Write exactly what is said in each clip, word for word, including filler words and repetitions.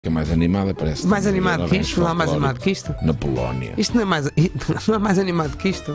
Que é mais animada, parece. Mais animado que isto? Não há mais animado que isto? Na Polónia. Isto não é mais, não é mais animado que isto?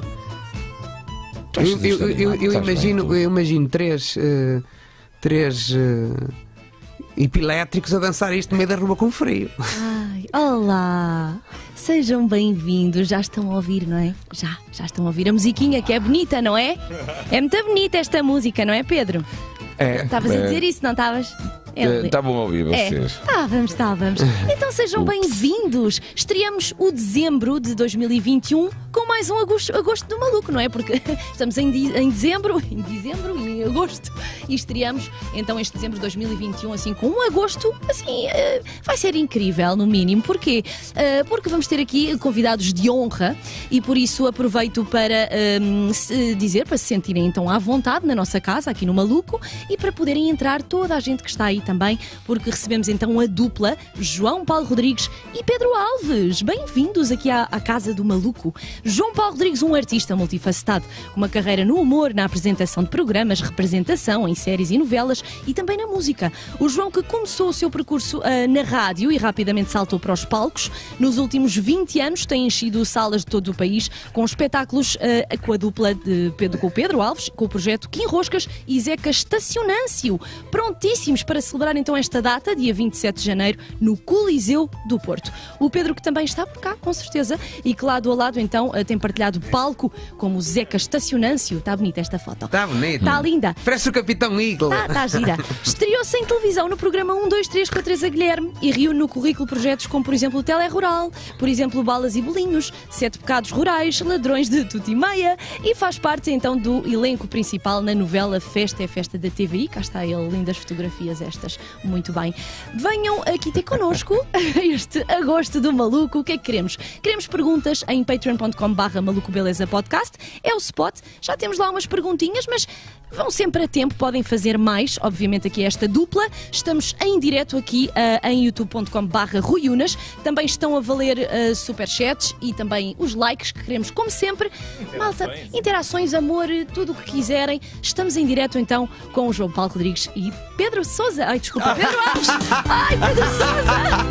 Eu, eu, eu, eu, imagino, eu imagino três, uh, três uh, epilétricos a dançar isto no meio da rua com frio. Ai, olá! Sejam bem-vindos. Já estão a ouvir, não é? Já, já estão a ouvir a musiquinha, que é bonita, não é? É muito bonita esta música, não é, Pedro? É. Estavas é, a dizer isso, não estavas? Estavam a ouvir vocês. Estávamos, estávamos. Então sejam bem-vindos. Estreamos o dezembro de dois mil e vinte e um com mais um agosto, agosto do maluco, não é? Porque estamos em, em dezembro, em dezembro e em agosto. E estreamos então este dezembro de dois mil e vinte e um assim com um agosto, assim, uh, vai ser incrível no mínimo. Porquê? Uh, porque vamos ter aqui convidados de honra e por isso aproveito para um, se dizer, para se sentirem então à vontade na nossa casa, aqui no Maluco, e para poderem entrar toda a gente que está aí também, porque recebemos então a dupla João Paulo Rodrigues e Pedro Alves. Bem-vindos aqui à, à Casa do Maluco. João Paulo Rodrigues, um artista multifacetado, com uma carreira no humor, na apresentação de programas, representação em séries e novelas e também na música. O João, que começou o seu percurso uh, na rádio e rapidamente saltou para os palcos, nos últimos vinte anos tem enchido salas de todo o país com espetáculos uh, com a dupla de Pedro, com o Pedro Alves, com o projeto Kim Roscas e Zeca Estacionâncio, prontíssimos para celebrar então esta data, dia vinte e sete de janeiro, no Coliseu do Porto. O Pedro, que também está por cá, com certeza, e que lado a lado então tem partilhado palco como o Zeca Estacionâncio. Está bonita esta foto. Está bonita. Está linda. Parece o Capitão Eagle. Está tá gira. Estreou-se em televisão no programa um, dois, três com a Teresa Guilherme e reúne no currículo projetos como, por exemplo, o Telerural, por exemplo, Balas e Bolinhos, Sete Pecados Rurais, Ladrões de Tudo e Meia, e faz parte então do elenco principal na novela Festa é Festa da T V I. Cá está ele, lindas fotografias estas. Muito bem. Venham aqui ter connosco este agosto do Maluco. O que é que queremos? Queremos perguntas em patreon ponto com barra maluco beleza podcast. É o spot. Já temos lá umas perguntinhas, mas vão sempre a tempo. Podem fazer mais. Obviamente aqui esta dupla. Estamos em direto aqui uh, em youtube ponto com barra ruiunas. Também estão a valer uh, superchats e também os likes que queremos, como sempre. Interações. Malta, interações, amor, tudo o que quiserem. Estamos em direto então com o João Paulo Rodrigues e Pedro Sousa. Ai, desculpa, Pedro Alves! Ai, Pedro Sousa!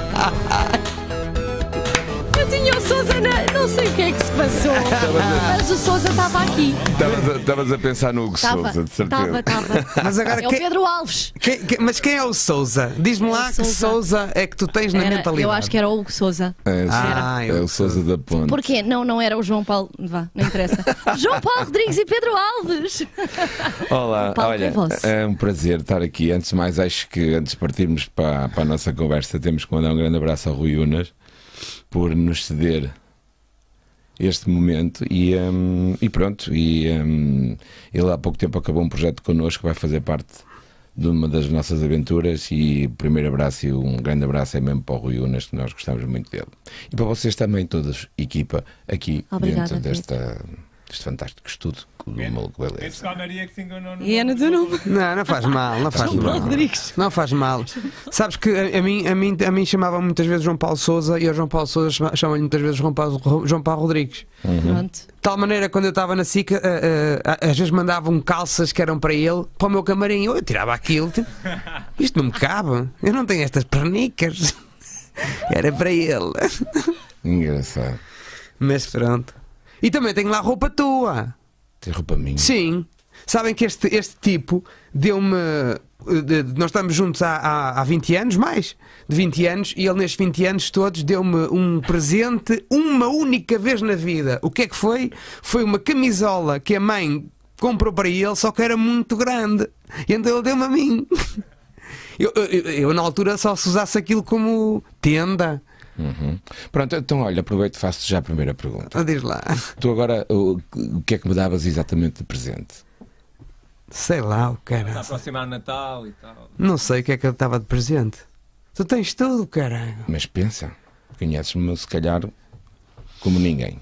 Eu tinha o Sousa na... Não sei o que é que se passou, mas o Sousa estava aqui. Estavas a, a pensar no Hugo tava, Sousa, de certeza. Estava, estava. Mas agora é quem... o Pedro Alves. Quem, quem, mas quem é o Sousa? Diz-me é lá que Sousa. Sousa é que tu tens na Era, mentalidade. eu acho que era o Hugo Sousa. É, Ah, é o Sousa da Ponte. Porquê? Não, não era o João Paulo. Vá, não interessa. João Paulo Rodrigues e Pedro Alves. Olá, Paulo, olha, é vosso. é um prazer estar aqui. Antes de mais, acho que antes de partirmos para, para a nossa conversa, temos que mandar um grande abraço ao Rui Unas por nos ceder este momento e, um, e pronto, e um, ele há pouco tempo acabou um projeto connosco que vai fazer parte de uma das nossas aventuras, e o primeiro abraço e um grande abraço é mesmo para o Rui Unas, que nós gostamos muito dele, e para vocês também, todos, equipa aqui. Obrigada, dentro desta, deste fantástico estudo do Maluco Beleza. E Ana do Nuno. Não, não faz mal, não faz João mal. Paulo Rodrigues. Não faz mal. Sabes que a, a, mim, a, mim, a mim chamava muitas vezes João Paulo Sousa e ao João Paulo Sousa chama- chamam-lhe muitas vezes João Paulo, João Paulo Rodrigues. Pronto. De tal maneira, quando eu estava na SICA, uh, uh, às vezes mandavam calças que eram para ele, para o meu camarim. Eu tirava aquilo, tipo, isto não me cabe, eu não tenho estas pernicas. Era para ele. Engraçado. Mas pronto. E também tenho lá roupa tua. Tem roupa minha. Sim. Sabem que este, este tipo deu-me. de- de- Nós estamos juntos há, há, há vinte anos, mais de vinte anos, e ele nestes vinte anos todos deu-me um presente uma única vez na vida. O que é que foi? Foi uma camisola que a mãe comprou para ele, só que era muito grande. E então ele deu-me a mim. Eu, eu, eu, eu, na altura, só se usasse aquilo como tenda. Uhum. Pronto, então olha, aproveito e faço já a primeira pergunta. Ah, diz lá. Tu agora, o, o que é que me davas exatamente de presente? Sei lá, o Está a cara. aproximar Natal e tal. Não sei o que é que eu estava de presente. Tu tens tudo, caralho. Mas pensa, conheces-me se calhar como ninguém.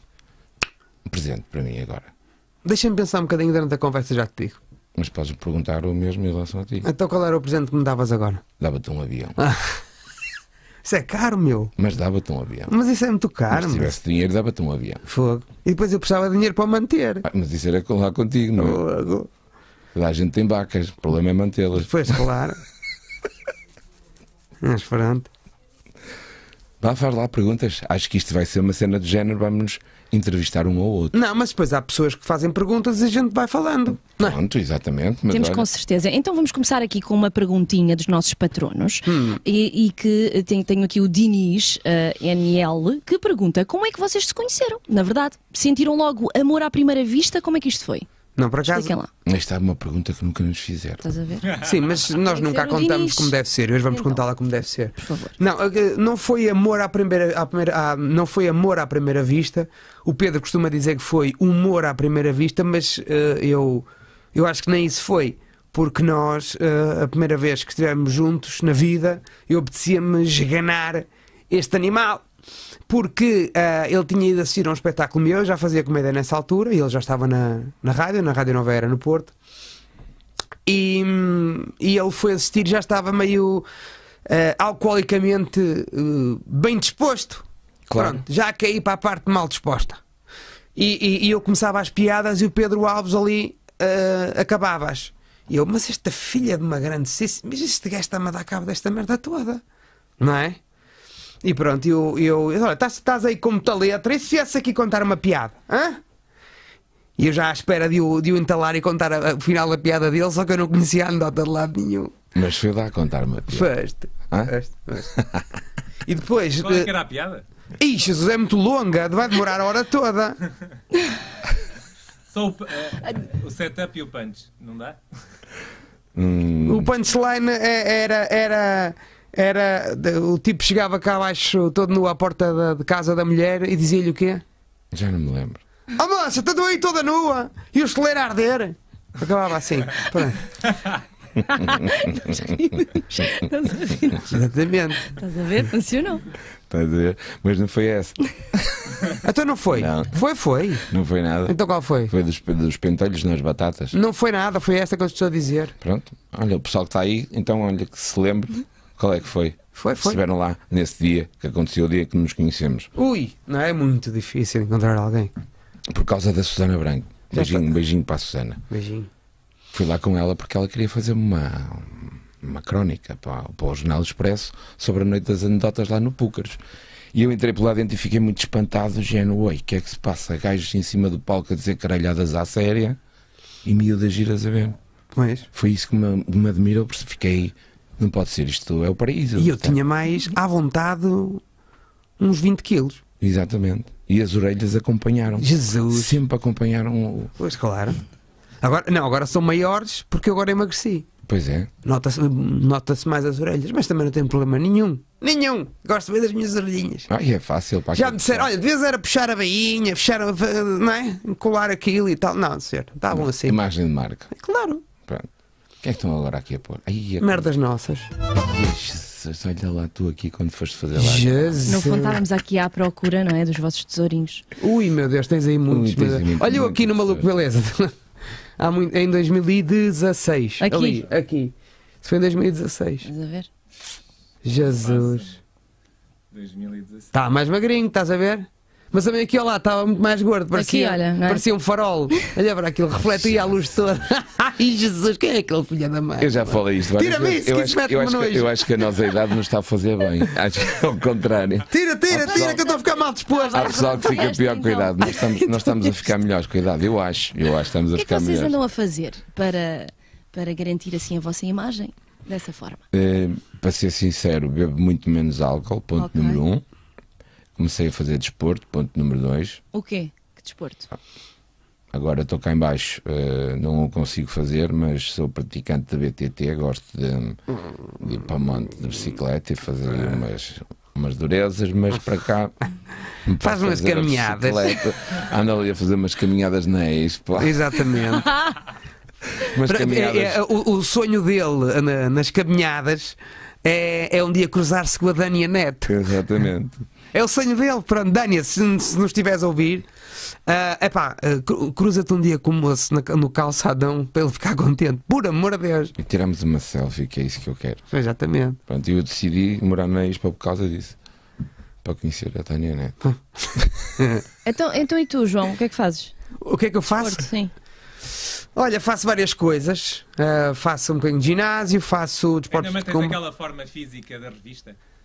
Um presente para mim agora. Deixa-me pensar um bocadinho durante a conversa, já te digo. Mas podes perguntar o mesmo em relação a ti. Então qual era o presente que me davas agora? Dava-te um avião. Isso é caro, meu. Mas dava-te um avião. Mas isso é muito Mas caro, se meu. tivesse dinheiro, dava-te um avião. Fogo. E depois eu precisava de dinheiro para o manter. Ah, mas isso era com- lá contigo, não é? Fogo. Lá a gente tem vacas, o problema é mantê-las. Pois, claro. Mas pronto. Vá, faz lá perguntas. Acho que isto vai ser uma cena do género, vamos entrevistar um ao outro. Não, mas depois há pessoas que fazem perguntas e a gente vai falando. Não é? Pronto, exatamente. Mas Temos olha, com certeza. Então vamos começar aqui com uma perguntinha dos nossos patronos. Hum. E, e que tenho, tenho aqui o Diniz uh, N L que pergunta como é que vocês se conheceram? Na verdade, sentiram logo amor à primeira vista? Como é que isto foi? Não, por acaso. Expliquem lá. esta é uma pergunta que nunca nos fizeram. Estás a ver? Sim, mas nós Tem que nunca a ser o contamos Diniz. como deve ser. Hoje vamos Então. contá-la como deve ser. Por favor. Não, eh, não foi amor à primeira, à primeira à- não foi amor à primeira vista. O Pedro costuma dizer que foi humor à primeira vista, mas eh, eu, eu acho que nem isso foi. Porque nós, eh, a primeira vez que estivemos juntos na vida, eu apetecia-me esganar este animal. Porque eh, ele tinha ido assistir a um espetáculo meu, já fazia comédia nessa altura, e ele já estava na, na rádio, na Rádio Nova Era, no Porto. E, e ele foi assistir e já estava meio eh, alcoolicamente eh, bem disposto. Claro. Pronto, já caí para a parte mal disposta. E, e- e eu começava as piadas e o Pedro Alves ali eh, acabava-as. E eu, mas esta filha de uma grande... Mas este gajo está-me a dar cabo desta merda toda. Não é? E pronto, eu... eu olha, estás, estás aí com muita letra. E se viesse aqui contar uma piada? Hã? E eu já à espera de o, de o entalar e contar a- a- o final da piada dele, só que eu não conhecia a anedota de lado nenhum. Mas foi lá contar-me a piada. Foste. Hã? Foste, foste. E depois... Qual é eh, que era a piada? Ih, Jesus, é muito longa, vai demorar a hora toda. Só o, p- eh, o setup e o punch, não dá? Hum, O punchline é- era. era... Era, de- o tipo chegava cá abaixo todo nu à porta da, de casa da mulher e dizia-lhe o quê? já não me lembro. Oh moça, estou aí toda nua e o celeiro a arder. Acabava assim. Pronto. Estás a ver? Exatamente. Estás a ver? Funcionou. Estás a ver? Mas não foi essa. Então não foi? Não. Foi, foi. Não foi nada. Então qual foi? Foi dos, dos pentelhos nas batatas. Não foi nada, foi esta que eu estou a dizer. Pronto. Olha, o pessoal que está aí, então olha que se lembre qual é que foi. Foi, Se foi. estiveram lá nesse dia que aconteceu, o dia que nos conhecemos. Ui, não é muito difícil encontrar alguém. Por causa da Susana Branco. Já Beijinho, está. beijinho para a Susana. Beijinho. Fui lá com ela porque ela queria fazer uma, uma crónica para, para o Jornal Expresso sobre a noite das anedotas lá no Púcaros. E eu entrei por lá dentro e fiquei muito espantado, do género, oi, o que é que se passa? Gajos em cima do palco a dizer caralhadas à séria e miúdas giras a ver. Pois. Foi isso que me, me admirou, porque fiquei, não pode ser, isto é o paraíso. E eu tinha mais à vontade uns vinte quilos. Exatamente. E as orelhas acompanharam. Jesus. Sempre acompanharam o... Pois claro. Agora, não, agora são maiores porque eu agora emagreci. Pois é. Nota-se nota-se mais as orelhas, mas também não tem problema nenhum. Nenhum! Gosto bem das minhas orelhinhas. Ai, é fácil. Para Já aquele me disseram, pessoal. olha, devias era puxar a bainha, fechar, a, não é? Colar aquilo e tal. Não, certo, está bom assim. Imagem de marca. Claro, Pronto. O que é que estão agora aqui a pôr? Ai, a... merdas nossas. Ai, Jesus, olha lá tu aqui quando foste fazer lá. Jesus. No fundo, estávamos aqui à procura, não é? Dos vossos tesourinhos. Ui, meu Deus, tens aí muitos. Ui, tens meu aí Deus. muito, Olha eu muito aqui no Maluco Beleza. pessoas. Há muito, em dois mil e dezasseis. Aqui? Ali, aqui. Isso foi em dois mil e dezasseis. Estás a ver? Jesus. dois mil e dezasseis. Está mais magrinho, estás a ver? Mas também aqui, olha lá, estava muito mais gordo. Parecia, Aqui, olha, não é? parecia um farol. Olha para aquilo, refletia a luz toda. Ai, Jesus, quem é aquele filho da mãe? Eu já falei isto várias Tira-me vezes. isso, eu, que acho, isso que- eu, mete-me acho que, nojo. eu acho que a nossa idade nos está a fazer bem. Acho que é o contrário. Tira, tira, Há tira, pessoal- que eu estou a ficar mal disposto. Há pessoal que fica Esta, pior com a então. idade. Nós estamos, nós estamos a ficar melhores com a idade. Eu acho. Eu acho que estamos O a que é que ficar vocês melhores. andam a fazer para, para garantir assim a vossa imagem? Dessa forma. Eh, para ser sincero, bebo muito menos álcool, ponto Ok. número um. Comecei a fazer desporto, ponto número dois. O quê? Que desporto? Agora estou cá em baixo, eh, não o consigo fazer, mas sou praticante de B T T, gosto de, de ir para o monte de bicicleta e fazer umas, umas durezas, mas para cá me Faz posso umas fazer a caminhadas. bicicleta. Ando ali a fazer umas caminhadas na Expo. Exatamente. Umas Para- caminhadas. é- é- o, o sonho dele na- nas caminhadas é, é um dia cruzar-se com a Dânia Neto. Exatamente. É o sonho dele. Pronto, Dânia, se, se nos estiveres a ouvir, ah, epá, ah, cru- cruza-te um dia com o moço na- no calçadão para ele ficar contente. Por amor de Deus. E tiramos uma selfie, que é isso que eu quero. Exatamente. Pronto, e eu decidi morar na Expo por causa disso. Para conhecer a Tânia Neto. Então, então e tu, João? O que é que fazes? O que é que eu faço? Desporto, sim. Olha, faço várias coisas. Ah, faço um bocadinho de ginásio, faço desporto Ainda mantens com... aquela forma física da revista?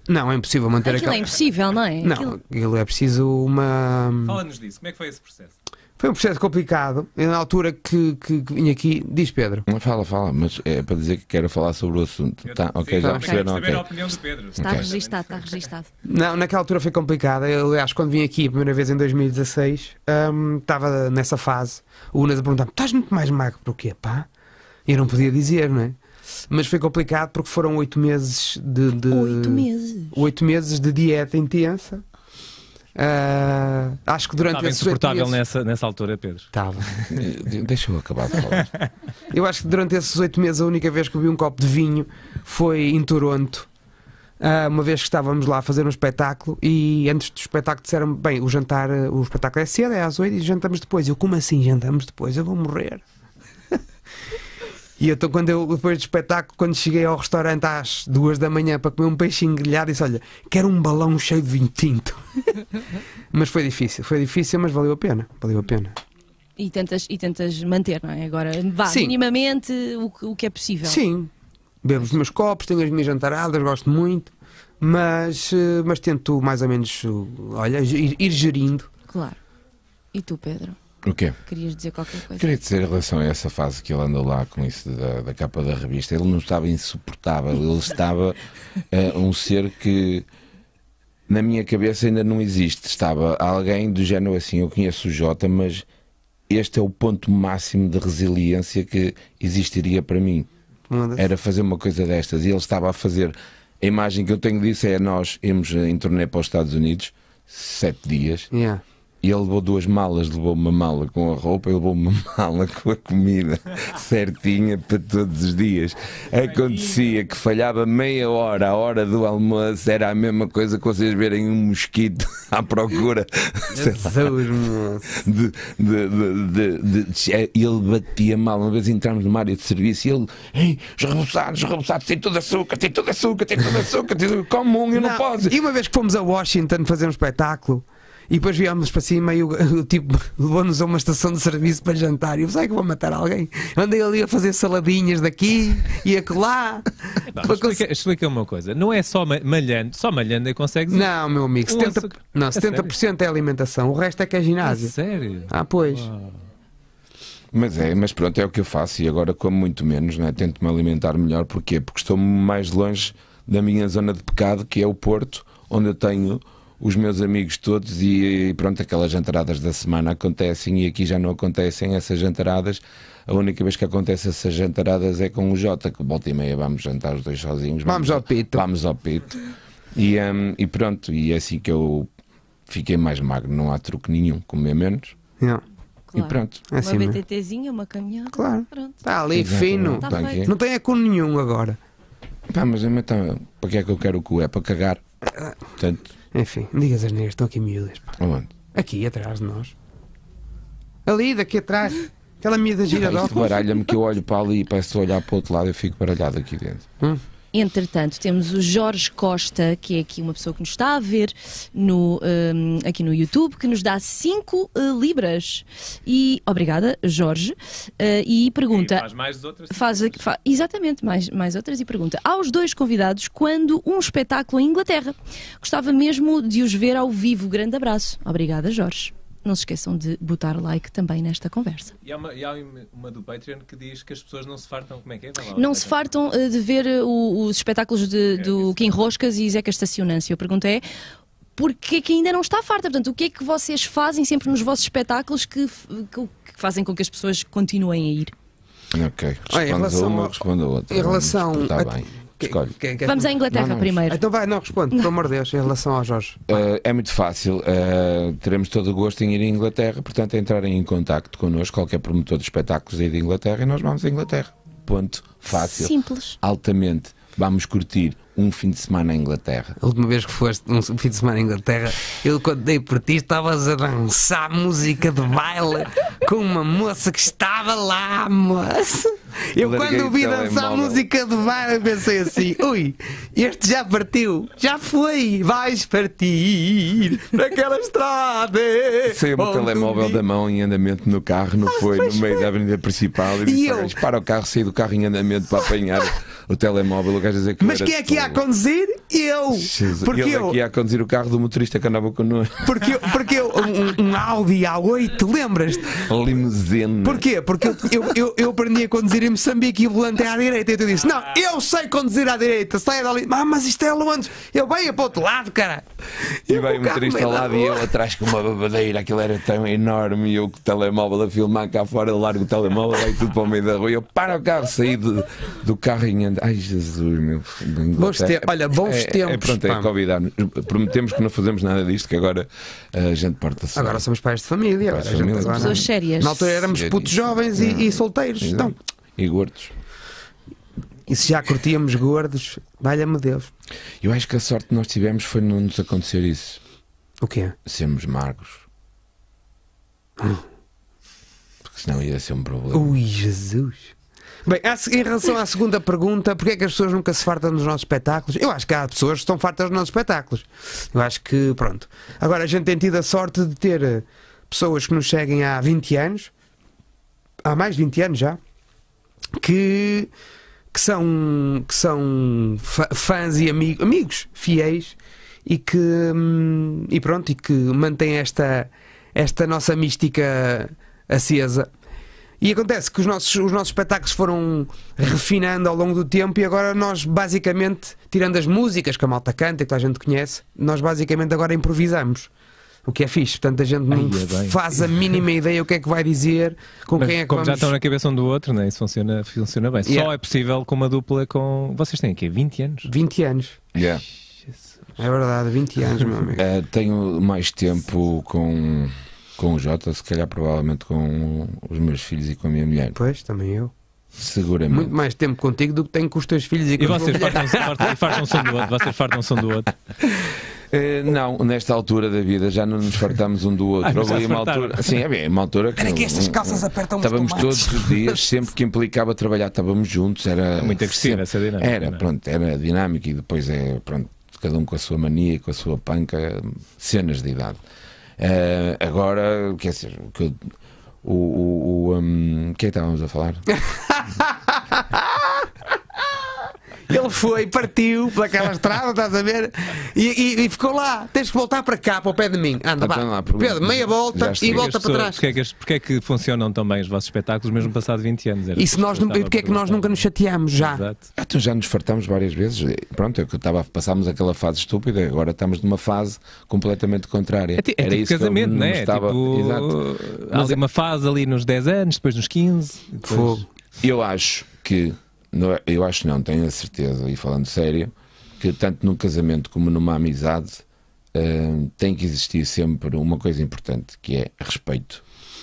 Não, é impossível manter Aquilo aquela... é impossível, não é? Não, Aquilo- aquilo é preciso uma... Fala-nos disso, como é que foi esse processo? Foi um processo complicado. Eu, na altura que, que, que vim aqui, diz Pedro. Não fala, fala, mas é para dizer que quero falar sobre o assunto. Eu- Tá, ok, sim, já eu perceberam? quero saber Ok. a opinião do Pedro. Está Ok. registado, está registado. Não, naquela altura foi complicada. Eu, aliás, quando vim aqui a primeira vez em dois mil e dezasseis, hum, estava nessa fase. O Unas a perguntar-me: estás muito mais magro para o quê, pá? E eu não podia dizer, não é? Mas foi complicado porque foram oito meses de. de Oito meses. Oito meses de dieta intensa. Ah, acho que durante Estava esses oito insuportável meses. nessa, nessa altura, Pedro. Estava. Eh, Deixa eu acabar de falar. Eu acho que durante esses oito meses a única vez que eu vi um copo de vinho foi em Toronto. Ah, uma vez que estávamos lá a fazer um espetáculo e antes do espetáculo disseram: bem, o jantar, o espetáculo é cedo, é às oito e jantamos depois. Eu, como assim jantamos depois? Eu vou morrer. E então, quando eu, depois do espetáculo, quando cheguei ao restaurante às duas da manhã para comer um peixinho grelhado, disse: olha, quero um balão cheio de vinho tinto. Mas foi difícil, foi difícil, mas valeu a pena. Valeu a pena. E tentas, e tentas manter, não é? Agora, vá, Sim. minimamente o, que- o que é possível. Sim, bebo os meus copos, tenho as minhas jantaradas, gosto muito, mas, eh, mas tento mais ou menos, eh, olha, ir, ir gerindo. Claro. E tu, Pedro? O quê? Querias dizer qualquer coisa? Queria dizer em relação a essa fase que ele andou lá com isso da, da capa da revista, ele não estava insuportável, ele estava eh, um ser que na minha cabeça ainda não existe. Estava alguém do género assim, eu conheço o Jota, mas este é o ponto máximo de resiliência que existiria para mim. Era fazer uma coisa destas. E ele estava a fazer. A imagem que eu tenho disso é nós irmos em turnê para os Estados Unidos, sete dias. Yeah. E ele levou duas malas, levou uma mala com a roupa e levou uma mala com a comida certinha para todos os dias. Acontecia que falhava meia hora, a hora do almoço, era a mesma coisa que vocês verem um mosquito à procura. Sei lá, Jesus, moço. de, de, de, de, de- ele batia mal. Uma vez entramos numa área de serviço e ele, ei, os reboçados, os reboçados, tem todo açúcar, tem todo açúcar, tem todo açúcar, tem todo... come um, eu não, Não, posso. E uma vez que fomos a Washington fazer um espetáculo e depois viemos para cima e o, o tipo levou-nos a uma estação de serviço para jantar. E eu sei que vou matar alguém. Andei ali a fazer saladinhas daqui e acolá. Não, Para explica, explica uma coisa. Não é só ma- malhando, só malhando é que consegues. Não, meu amigo, Um setenta, açúcar. não, É setenta por cento é alimentação, o resto é que é É ginásio. sério? Ah, pois. Uau. Mas é, mas pronto, é o que eu faço e agora como muito menos, não é? Tento-me alimentar melhor. Porquê? Porque estou mais longe da minha zona de pecado, que é o Porto, onde eu tenho os meus amigos todos e, e pronto, aquelas jantaradas da semana acontecem e aqui já não acontecem essas jantaradas. A única vez que acontece essas jantaradas é com o Jota, que volta e meia vamos jantar os dois sozinhos. Vamos ao pito. Vamos ao pito. E, hum, e pronto, e é assim que eu fiquei mais magro, não há truque nenhum, comer menos. Não, E pronto. é assim, Uma não é? BTTzinha, uma caminhada. Claro. Pronto. Está ali Exato, fino. Tá tá feito. aqui. Não tem é com nenhum agora. Pá, mas então, para que é que eu quero o cu? É para cagar. Portanto, Enfim, não digas as neiras, estão aqui miúdas. pá. aonde? Aqui atrás de nós. Ali, daqui atrás. Aquela miúda gira de Isto óculos. baralha-me que eu olho para ali e parece olhar para o outro lado e eu fico baralhado aqui dentro. Entretanto, temos o Jorge Costa, que é aqui uma pessoa que nos está a ver no, hum, aqui no YouTube, que nos dá cinco libras. E obrigada, Jorge. Uh, e E pergunta. faz mais de outras. Faz, fa- exatamente, mais, mais outras, e pergunta aos dois convidados quando um espetáculo em Inglaterra. Gostava mesmo de os ver ao vivo. Grande abraço. Obrigada, Jorge. Não se esqueçam de botar like também nesta conversa. E há, uma, e há uma do Patreon que diz que as pessoas não se fartam. Como é que é? Dá lá, Não o se Patreon. fartam uh, de ver uh, o- os espetáculos de, do Kim Roscas e Zeca Estacionância. Eu pergunto é porque é que ainda não está farta? Portanto, o que é que vocês fazem sempre nos vossos espetáculos que, f- que, que fazem com que as pessoas continuem a ir? Ok. Olha, em Respondes a relação uma, ao- responde a outra. Em relação. Está a- bem. que- Escolhe. que- que- Vamos à Inglaterra Não, não, primeiro. Então vai, não responde, pelo amor de Deus, em relação ao Jorge. Uh, é muito fácil. Uh, teremos todo o gosto em ir à Inglaterra, portanto, entrarem em contacto connosco, qualquer promotor de espetáculos aí de Inglaterra, e nós vamos à Inglaterra. Ponto. Fácil. Simples. Altamente. Vamos curtir um fim de semana em Inglaterra. A última vez que foste um fim de semana em Inglaterra, eu quando dei por ti estavas a dançar música de baile com uma moça que estava lá, moça. Eu Larguei quando ouvi o dançar telemóvel. música de baile pensei assim, ui, este já partiu, já foi, vais partir para aquela estrada. Saiu-me o onde um telemóvel dia- da mão em andamento no carro, não foi? No meio da avenida principal. E disse, eu? "Olha, para o carro, saí do carro em andamento para apanhar o telemóvel, o gajo a dizer que Mas era quem é que ia a todo. conduzir? Eu! Jesus, Porque ele eu, é que ia a conduzir o carro do motorista que andava connosco. porque eu, porque eu um, um Audi A oito, lembras-te? Limusine. Porquê? Porque eu, eu, eu, eu aprendi a conduzir em Moçambique e o volante é à direita. E tu disse: não, eu sei conduzir à direita, sai dali. Ah, mas isto é longe. Eu venho para o outro lado, cara. E Eu vai com o carro motorista meio ao da lado e rua. eu atrás com uma babadeira, aquilo era tão enorme, e eu com o telemóvel a filmar cá fora, eu largo o telemóvel, vai tudo para o meio da rua, e eu paro o carro, saí de, do carro e ando. Ai Jesus, meu. Bons tempos. Olha, bons é, tempos. É, pronto, é pá. convidar-nos. Prometemos que não fazemos nada disto, que agora a gente porta-se. Agora somos pais de família. Pais de Agora, a gente família. agora- Pessoas sérias. Na altura éramos putos jovens e, e solteiros. Então, E gordos. e se já curtíamos gordos, valha-me Deus. Eu acho que a sorte que nós tivemos foi não nos acontecer isso. O quê? Sermos magros. Porque senão ia ser um problema. Ui, Jesus. Bem, a- em relação à segunda pergunta, porque é que as pessoas nunca se fartam dos nossos espetáculos? Eu acho que há pessoas que estão fartas dos nossos espetáculos. Eu acho que, pronto. Agora, a gente tem tido a sorte de ter eh, pessoas que nos seguem há vinte anos, há mais de vinte anos já, que, que são, que são fa- fãs e ami- amigos fiéis e que, hum, e pronto, e que mantêm esta, esta nossa mística acesa. E acontece que os nossos, os nossos espetáculos foram refinando ao longo do tempo e agora nós basicamente, tirando as músicas que a malta canta e que toda a gente conhece, nós basicamente agora improvisamos. O que é fixe, portanto a gente não Ai, é bem. faz a mínima ideia o que é que vai dizer, com Mas quem é que como vamos... já estão na cabeça um do outro, né? Isso funciona, funciona bem. Yeah. Só é possível com uma dupla com. Vocês têm aqui vinte anos? vinte anos, Yeah. é verdade, vinte anos, meu amigo. Eh, tenho mais tempo com, com o Jota, se calhar provavelmente com os meus filhos e com a minha mulher. Pois, também eu. Seguramente. Muito mais tempo contigo do que tenho com os teus filhos e com E a tua vocês mulher. fartam-se fartam, fartam-se um do outro? Vocês fartam-se um do outro? Eh, não, nesta altura da vida já não nos fartamos um do outro. Ah, mas Houve já ali se uma fartaram. altura. Sim, é bem, uma altura que. Era que não- estas calças apertam os Estávamos tomates. todos os dias, sempre que implicava trabalhar, estávamos juntos. Era Muito agressiva sempre- essa dinâmica, Era, não é? pronto, era dinâmica e depois é, pronto, cada um com a sua mania, com a sua panca, cenas de idade. Eh, agora, quer dizer, o que eu- o, o, o, um, o que é que estávamos a falar? Ele foi, partiu pelaquela estrada, estás a ver? E, e- e ficou lá. Tens que voltar para cá, para o pé de mim. Anda, Então vá. lá, pergunta. Pedro, meia volta Já e estou. volta para trás. Porquê é, que, as- porquê é que funcionam tão bem os vossos espetáculos mesmo passado vinte anos? Era E se isso nós, eu não- estava a porque é que nós perguntar. nunca nos chateamos já? Exato. Ah, então já nos fartámos várias vezes. Pronto, é que eu estava a passámos aquela fase estúpida, agora estamos numa fase completamente contrária. É, ti- é Era tipo isso que eu casamento, não não é? estava- Tipo, Exato. há Mas ali é- uma fase ali nos dez anos, depois nos quinze. Depois... Fogo. Eu acho que, não é- eu acho não, tenho a certeza, e falando sério, que tanto num casamento como numa amizade hum, tem que existir sempre uma coisa importante, que é respeito.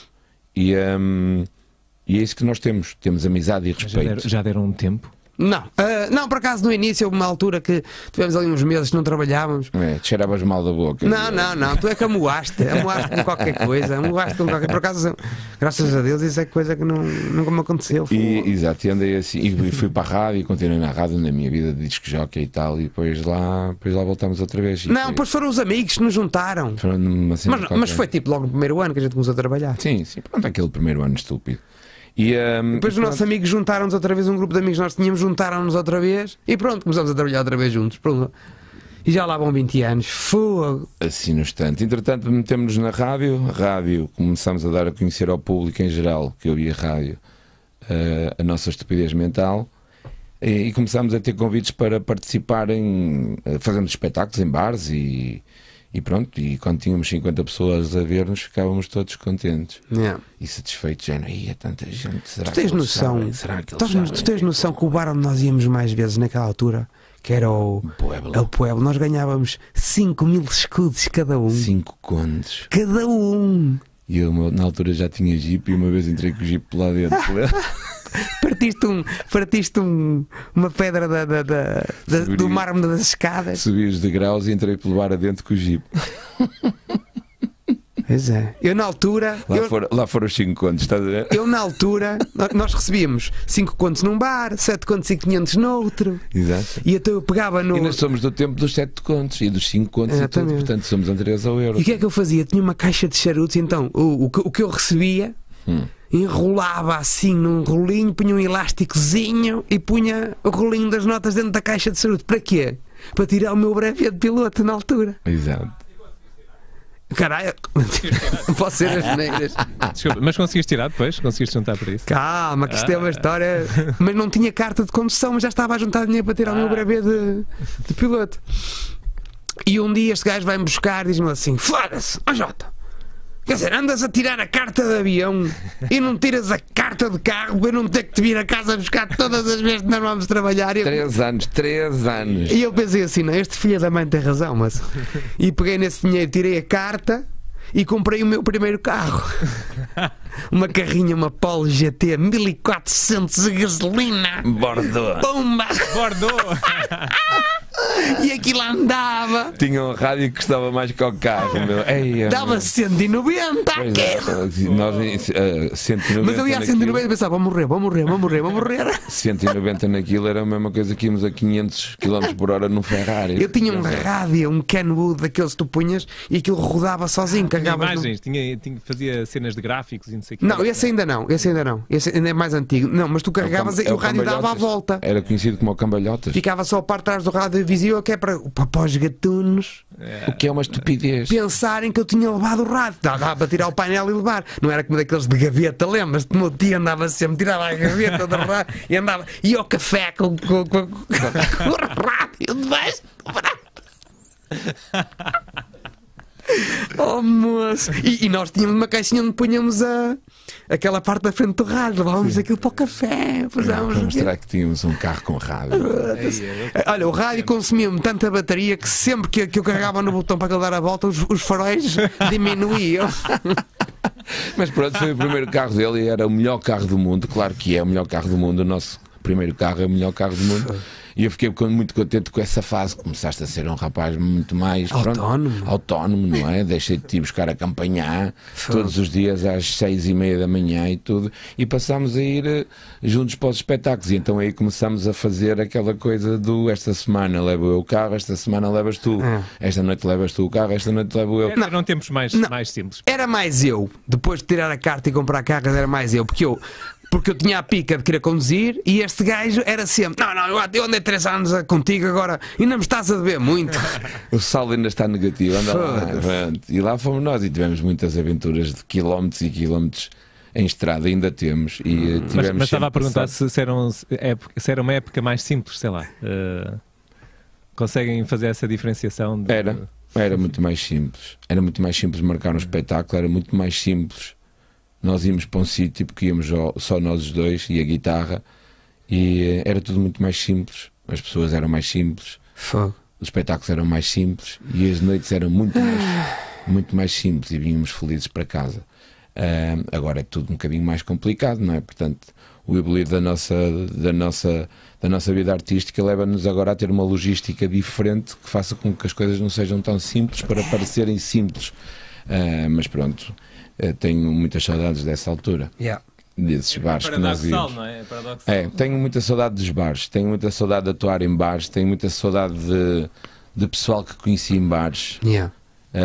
E, hum, e é isso que nós temos. Temos amizade e Já respeito. deram, já deram um tempo? Não, Ah, não, por acaso no início houve uma altura que tivemos ali uns meses que não trabalhávamos. É, te cheiravas mal da boca. Não, não, não, tu é que amoaste, amoaste com qualquer coisa, amoaste com qualquer. Por acaso, graças a Deus, isso é coisa que não, nunca me aconteceu. E, exato, e andei assim, e fui para a rádio e continuei na rádio na minha vida de disco jockey e tal, e depois lá, depois lá voltámos outra vez. E Não, foi- pois foram os amigos que nos juntaram. foram numa cena Mas, qualquer. mas foi tipo logo no primeiro ano que a gente começou a trabalhar. Sim, sim, pronto, aquele primeiro ano estúpido. E, hum, Depois e os nossos pronto, amigos juntaram-nos outra vez, um grupo de amigos que nós tínhamos, juntaram-nos outra vez e pronto, começamos a trabalhar outra vez juntos. Pronto. E já lá vão vinte anos. Fogo! assim no instante. Entretanto, metemos-nos na rádio, a rádio, começamos a dar a conhecer ao público em geral que eu ia rádio eh, a nossa estupidez mental. E, e começámos a ter convites para participar em. eh, fazermos espetáculos em bares e, e pronto. E quando tínhamos cinquenta pessoas a ver-nos, ficávamos todos contentes Yeah. e satisfeitos. Já não ia tanta gente. Será Tu tens que eles noção, sabem? Será que eles tu, sabem? tu tens noção que o bar onde nós íamos mais vezes naquela altura, que era o, Pueblo. o Pueblo, nós ganhávamos cinco mil escudos cada um. Cinco contos. Cada um! E eu, na altura, já tinha Jeep e uma vez entrei com o Jeep lá dentro. Partiste, um, partiste um, uma pedra da, da- da- da- do Seguri- mármore das escadas. Subi os degraus e entrei pelo bar adentro com o Jeep. Pois é. Eu na altura. Lá, eu, foram, lá foram os cinco contos, estás a ver? eu na altura, nó- nós recebíamos cinco contos num bar, sete contos e quinhentos noutro. Exato. E então eu pegava no. E nós somos do tempo dos sete contos e dos cinco contos e tudo, Exatamente. portanto somos anteriores ao euro. E o que é que eu fazia? Tinha uma caixa de charutos, então o, o, que- o que eu recebia, Hum. enrolava assim num rolinho, punha um elásticozinho e punha o rolinho das notas dentro da caixa de saúde. Para quê? Para tirar o meu brevet de piloto na altura. Exato. Caralho, não posso ser as neiras. Desculpa, mas conseguiste tirar depois? Conseguiste juntar para isso? Calma, que isto é uma história. Mas não tinha carta de condução, mas já estava a juntar dinheiro para tirar o meu brevet de, de piloto. E um dia este gajo vai-me buscar e diz-me assim: foda-se, ó Jota, quer dizer, andas a tirar a carta de avião e não tiras a carta de carro para eu não ter que te vir a casa buscar todas as vezes que nós vamos trabalhar. E eu, Três anos, três anos. e eu pensei assim: não, este filho da mãe tem razão, mas. E peguei nesse dinheiro, tirei a carta e comprei o meu primeiro carro. Uma carrinha, uma Polo G T mil e quatrocentos de gasolina. Bordeaux. Pumba! Bordeaux! E aquilo andava. Tinha um rádio que custava mais que o carro, meu. Ei, Dava cento e noventa Pois é, aquilo. nós, uh, cento e noventa Mas eu ia a cento e noventa naquilo, e pensava: vou morrer, vou morrer, vou morrer, vou morrer. cento e noventa naquilo era a mesma coisa que íamos a quinhentos quilómetros por hora num Ferrari. Eu tinha um rádio, um Kenwood daqueles que tu punhas e aquilo rodava sozinho, Tinha carregava. imagens, tinha, tinha, fazia cenas de gráficos e não sei o quê. Não, esse ainda não, esse ainda não. Esse ainda é mais antigo. Não, mas tu carregavas É o e o rádio dava a cambalhotas. volta. Era conhecido como o cambalhotas. Ficava só a parte de trás do rádio visível, que é para, para os gatunos O que é uma estupidez. pensarem que eu tinha levado o rádio. Dava dava para tirar o painel e levar. Não era como daqueles de gaveta, lembras-te? O meu tio andava sempre, tirava a gaveta do rádio e andava. E ao café com, com, com, com, com o rádio debaixo do prato. Oh moço! E, e nós tínhamos uma caixinha onde punhamos a, aquela parte da frente do rádio, levávamos aquilo para o café. Para mostrar que tínhamos um carro com rádio. Olha, o rádio consumia-me tanta bateria que sempre que, que eu carregava no botão para aquele dar a volta, os, os faróis diminuíam. Mas pronto, foi o primeiro carro dele e era o melhor carro do mundo. Claro que é o melhor carro do mundo. O nosso primeiro carro é o melhor carro do mundo. E eu fiquei muito contente com essa fase. Começaste a ser um rapaz muito mais pronto, Autónomo. autónomo, não é? Deixei de te ir buscar a campanhar todos os dias às seis e meia da manhã e tudo. E passámos a ir eh, juntos para os espetáculos. E então aí começámos a fazer aquela coisa do esta semana levo eu o carro, esta semana levas tu, Ah. esta noite levas tu o carro, esta noite levo eu. Era, não temos mais, Não. mais simples. Era mais eu, depois de tirar a carta e comprar cargas, era mais eu, porque eu. Porque eu tinha a pica de querer conduzir e este gajo era sempre: não, não, eu- eu andei três anos contigo agora e não me estás a beber muito. O saldo ainda está negativo, anda lá, Foda-se. pronto. E lá fomos nós e tivemos muitas aventuras de quilómetros e quilómetros em estrada, ainda temos. E eh, tivemos Mas, mas estava a sempre perguntar passado- se, se, era um- época- se era uma época mais simples, sei lá. Eh, conseguem fazer essa diferenciação? De... Era, era muito mais simples. Era muito mais simples marcar um espetáculo, era muito mais simples. Nós íamos para um sítio porque íamos só- só nós os dois e a guitarra e eh, era tudo muito mais simples. As pessoas eram mais simples, Fogo. os espetáculos eram mais simples e as noites eram muito mais, muito mais simples e vínhamos felizes para casa. Ah, agora é tudo um bocadinho mais complicado, não é? Portanto, o evoluir da nossa, da nossa, da nossa vida artística leva-nos agora a ter uma logística diferente que faça com que as coisas não sejam tão simples para parecerem simples. Ah, mas pronto, eh, tenho muitas saudades dessa altura, Yeah. desses bares que nós Paradoxal, íamos. não é? Paradoxal. É, tenho muita saudade dos bares, tenho muita saudade de atuar em bares, tenho muita saudade de, de pessoal que conheci em bares. Yeah.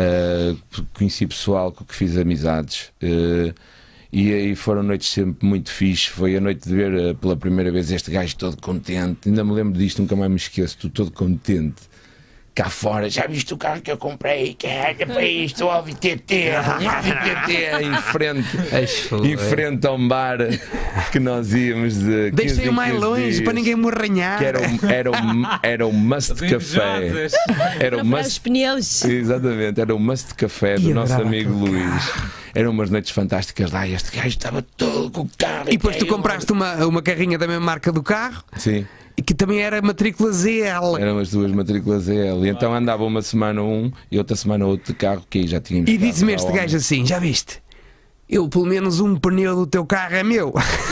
Uh, conheci pessoal com que fiz amizades uh, e aí foram noites sempre muito fixe. Foi a noite de ver uh, pela primeira vez este gajo todo contente, ainda me lembro disto, nunca mais me esqueço, tu todo contente cá fora, já viste o carro que eu comprei, que é para isto, o V T T, o V T T em frente, em frente a um bar que nós íamos de quinze Deixei-o em mais quinze longe dias, para ninguém me arranhar. que era um, era um, era um must As café, invejosas. era Para um furar os must pneus. Exatamente, era o must café do E nosso adorava amigo aquele Luís. Eram umas noites fantásticas lá e este gajo estava todo com o carro. E depois tu aquilo. compraste uma, uma carrinha da mesma marca do carro Sim, e que também era matrícula Z L. eram as duas matrículas Z L. E então andava uma semana um e outra semana outro de carro, que aí já tínhamos. E carro diz-me lá este ao gajo homem. assim: já viste? Eu, pelo menos um pneu do teu carro é meu.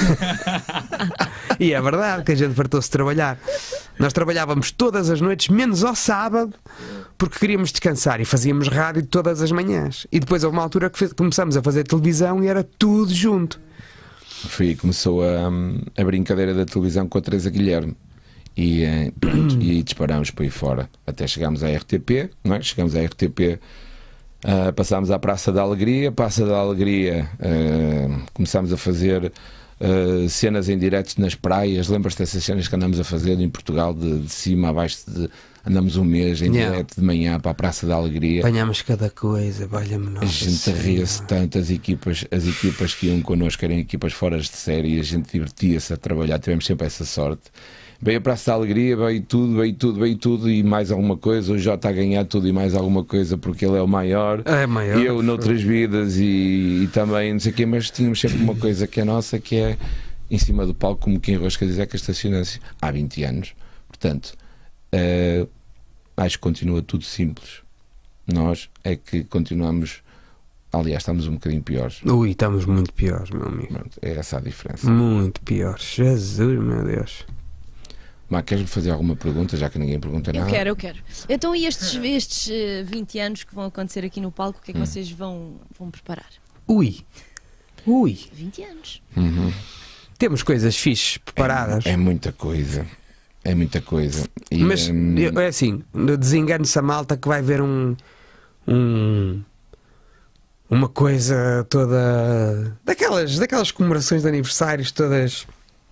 E é verdade que a gente fartou-se de trabalhar. Nós trabalhávamos todas as noites, menos ao sábado, porque queríamos descansar e fazíamos rádio todas as manhãs. E depois houve uma altura que fez- começamos a fazer televisão e era tudo junto. Foi aí que começou a, a brincadeira da televisão com a Teresa Guilherme. E, eh, pronto, e aí disparámos para aí fora. Até chegámos à R T P, não é? Chegámos à R T P Uh, passámos à Praça da Alegria. Praça da Alegria, uh, começámos a fazer uh, cenas em direto nas praias. Lembras-te dessas cenas que andamos a fazer em Portugal, de, de cima a baixo, de, andamos um mês em Yeah. direto de manhã para a Praça da Alegria. Apanhámos cada coisa, valha-me nossa A gente ria-se tanto, as equipas, as equipas que iam connosco eram equipas fora de série, a gente divertia-se a trabalhar, tivemos sempre essa sorte. Veio a Praça da Alegria, veio tudo, veio tudo, veio tudo e mais alguma coisa. O Jota a ganhar tudo e mais alguma coisa porque ele é o maior. É maior. Eu noutras vidas e, e também não sei o quê, mas tínhamos sempre uma coisa que é nossa, que é em cima do palco, como quem rosca dizer, que estaciona-se há vinte anos. Portanto, uh, acho que continua tudo simples. Nós é que continuamos, aliás, estamos um bocadinho piores. Ui, estamos muito piores, meu amigo. Pronto, é essa a diferença. Muito piores. Jesus, meu Deus. Mas queres-me fazer alguma pergunta, já que ninguém pergunta Eu nada? quero, eu quero. Então, e estes, estes eh, vinte anos que vão acontecer aqui no palco, o que é que Hum. vocês vão, vão preparar? Ui. Ui. vinte anos. Uhum. Temos coisas fixes preparadas. É muita coisa. É muita coisa. E, Mas hum, eu- é assim, desengane-se a malta que vai ver um, um uma coisa toda daquelas, daquelas comemorações de aniversários todas.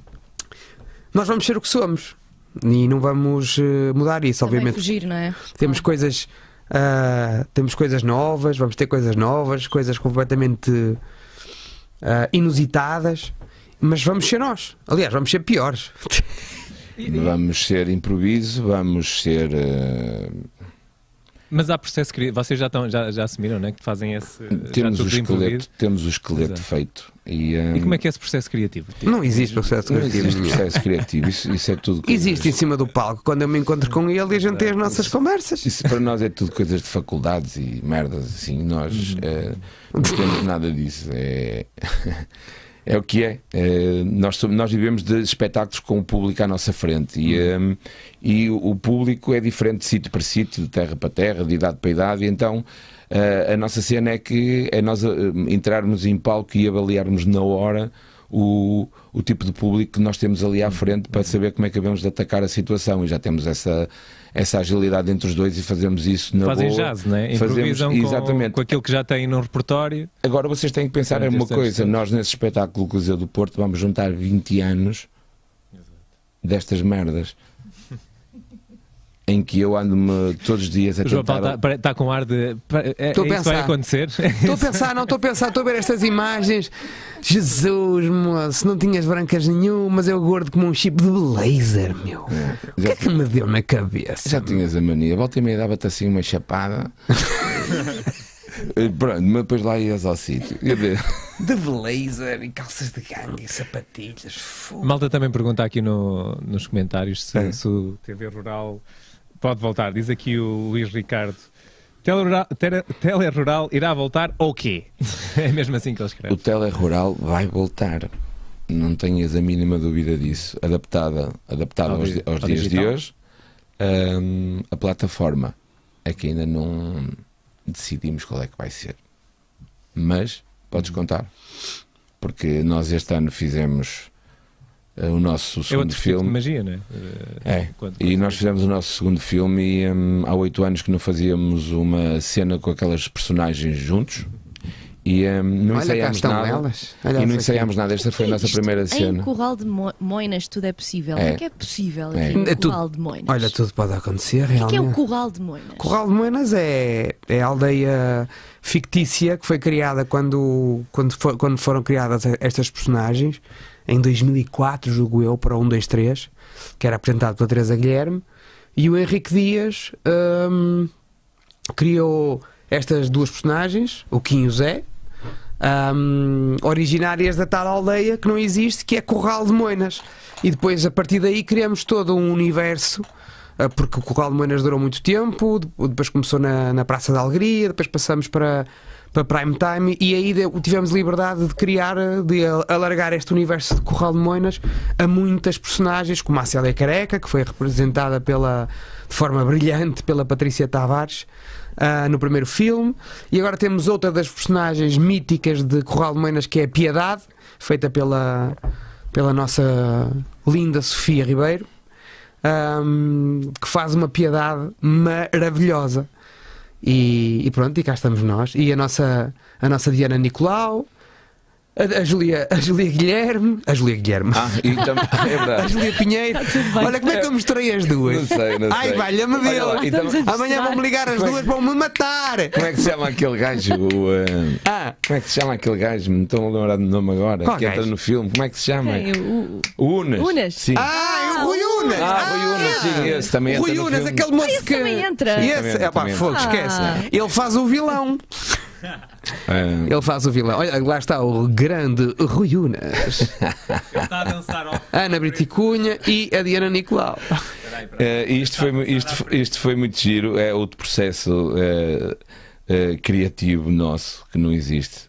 Nós vamos ser o que somos e não vamos eh, mudar isso, Também obviamente. fugir, não é? Temos coisas ah, temos coisas novas, vamos ter coisas novas, coisas completamente ah, inusitadas, mas vamos ser nós. Aliás, vamos ser piores. vamos ser improviso, vamos ser. eh, Mas há processo criativo. Vocês já, estão, já, já assumiram, né? Que fazem esse. temos, já o tudo de improviso. esqueleto, temos o esqueleto Exato. feito. E, hum, E como é que é esse processo criativo? Tipo, Não existe processo não criativo existe nenhum. processo criativo. Isso, isso é tudo. coisas- Existe em cima do palco quando eu me encontro com ele e a gente tem as nossas conversas. Isso para nós é tudo coisas de faculdades e merdas assim. Nós eh, não temos nada disso. É, é o que é. Eh, nós, somos- nós vivemos de espetáculos com o público à nossa frente e, eh, e o, o público é diferente de sítio para sítio, de terra para terra, de idade para idade. E então eh, a nossa cena é que é nós eh, entrarmos em palco e avaliarmos na hora o, o tipo de público que nós temos ali à frente para saber como é que devemos de atacar a situação. E já temos essa, essa agilidade entre os dois e fazemos isso na Fazem boa. jazz, né? Fazemos- Improvisam com, exatamente. com aquilo que já têm no repertório. Agora vocês têm que pensar em Durante uma estes anos coisa. todos. Nós nesse espetáculo Coliseu do Porto vamos juntar vinte anos destas merdas. Em que eu ando-me todos os dias a O João Paulo tentar... está tá com ar de. É, é Estou a isso que vai pensar. acontecer. Estou a pensar, não estou a pensar, estou a ver estas imagens. Jesus, moço, não tinhas brancas nenhumas, eu gordo como um chip de blazer, meu. O que Já, é que me deu na cabeça? já tinhas a mania. Volta e meia dava-te assim uma chapada. Eh, Pronto, mas depois lá ias ao sítio. Eu de- De blazer e calças de gangue e sapatilhas. Fogo. Malta também pergunta aqui no, nos comentários se, É. se o T V Rural pode voltar. Diz aqui o Luís Ricardo: Telerural, tele, Telerural irá voltar ou quê? É mesmo assim que ele O escreve. telerural vai voltar. Não tenhas a mínima dúvida disso. Adaptada, adaptada Ao aos, di- di- aos ao dias de digital. hoje. Hum, a plataforma é que ainda não decidimos qual é que vai ser. Mas podes Uhum. contar. Porque nós este ano fizemos eh, o nosso É segundo outro tipo de filme. magia, não é? É. Quando- E nós fizemos o nosso segundo filme e hum, há oito anos que não fazíamos uma cena com aquelas personagens juntos e hum, não Olha, cá ensaiámos estão nada. elas. E Olha não aqui. ensaiámos nada. Esta foi a nossa Isto primeira Em cena. Curral de Mo- Moinas tudo é possível. É. O que é que é possível É. aqui no É tudo- Curral de Moinas? Olha, tudo pode acontecer, O que é que é o realmente. Curral de Moinas? Curral de Moinas é, é a aldeia fictícia que foi criada quando, quando, for- quando foram criadas estas personagens, em dois mil e quatro, julgo eu, para o um, dois, três, que era apresentado pela Teresa Guilherme, e o Henrique Dias hum, criou estas duas personagens, o Kim e o Zé, hum, originárias da tal aldeia que não existe, que é Curral de Moinas. E depois, a partir daí, criamos todo um universo, ah, porque o Curral de Moinas durou muito tempo, de- depois começou na, na Praça da Alegria, depois passamos para, para Prime Time, e aí de- tivemos liberdade de criar, de al- alargar este universo de Curral de Moinas a muitas personagens, como a Célia Careca, que foi representada pela, de forma brilhante pela Patrícia Tavares, ah, no primeiro filme, e agora temos outra das personagens míticas de Curral de Moinas, que é a Piedade, feita pela, pela nossa linda Sofia Ribeiro, ahm, que faz uma piedade maravilhosa. E, e pronto, e cá estamos nós. E a nossa, a nossa Diana Nicolau, a, a, Julia, a Julia Guilherme, a Julia Guilherme, Ah, e também, é a verdade. Julia Pinheiro. bem. Olha como é que eu mostrei as duas. Não sei, não Ai, sei. valha-me Olha Deus. lá, e tam- Estamos a Amanhã vão-me ligar as duas para me matar. Como é que se chama aquele gajo? O, eh, Ah, como é que se chama aquele gajo? Não estou a lembrar do nome agora. Qual que entra gajo? no filme. Como é que se chama? Quem? O- O Unas. Unas? Sim. ah, o Rui Unas. Ah, Rui Unas, sim, esse também O Rui entra no Unas, filme. aquele moço esse que. também entra. Esse, Também, é pá, também. fogo, Ah. esquece. Ele faz o vilão. Ah, Ele faz o vilão. Olha, lá está o grande Rui Unas, Está a dançar ao. Ana Briticunha e a Diana Nicolau. Peraí, peraí. eh, isto, foi, mu- isto, isto foi muito giro. É outro processo eh, eh, criativo nosso que não existe.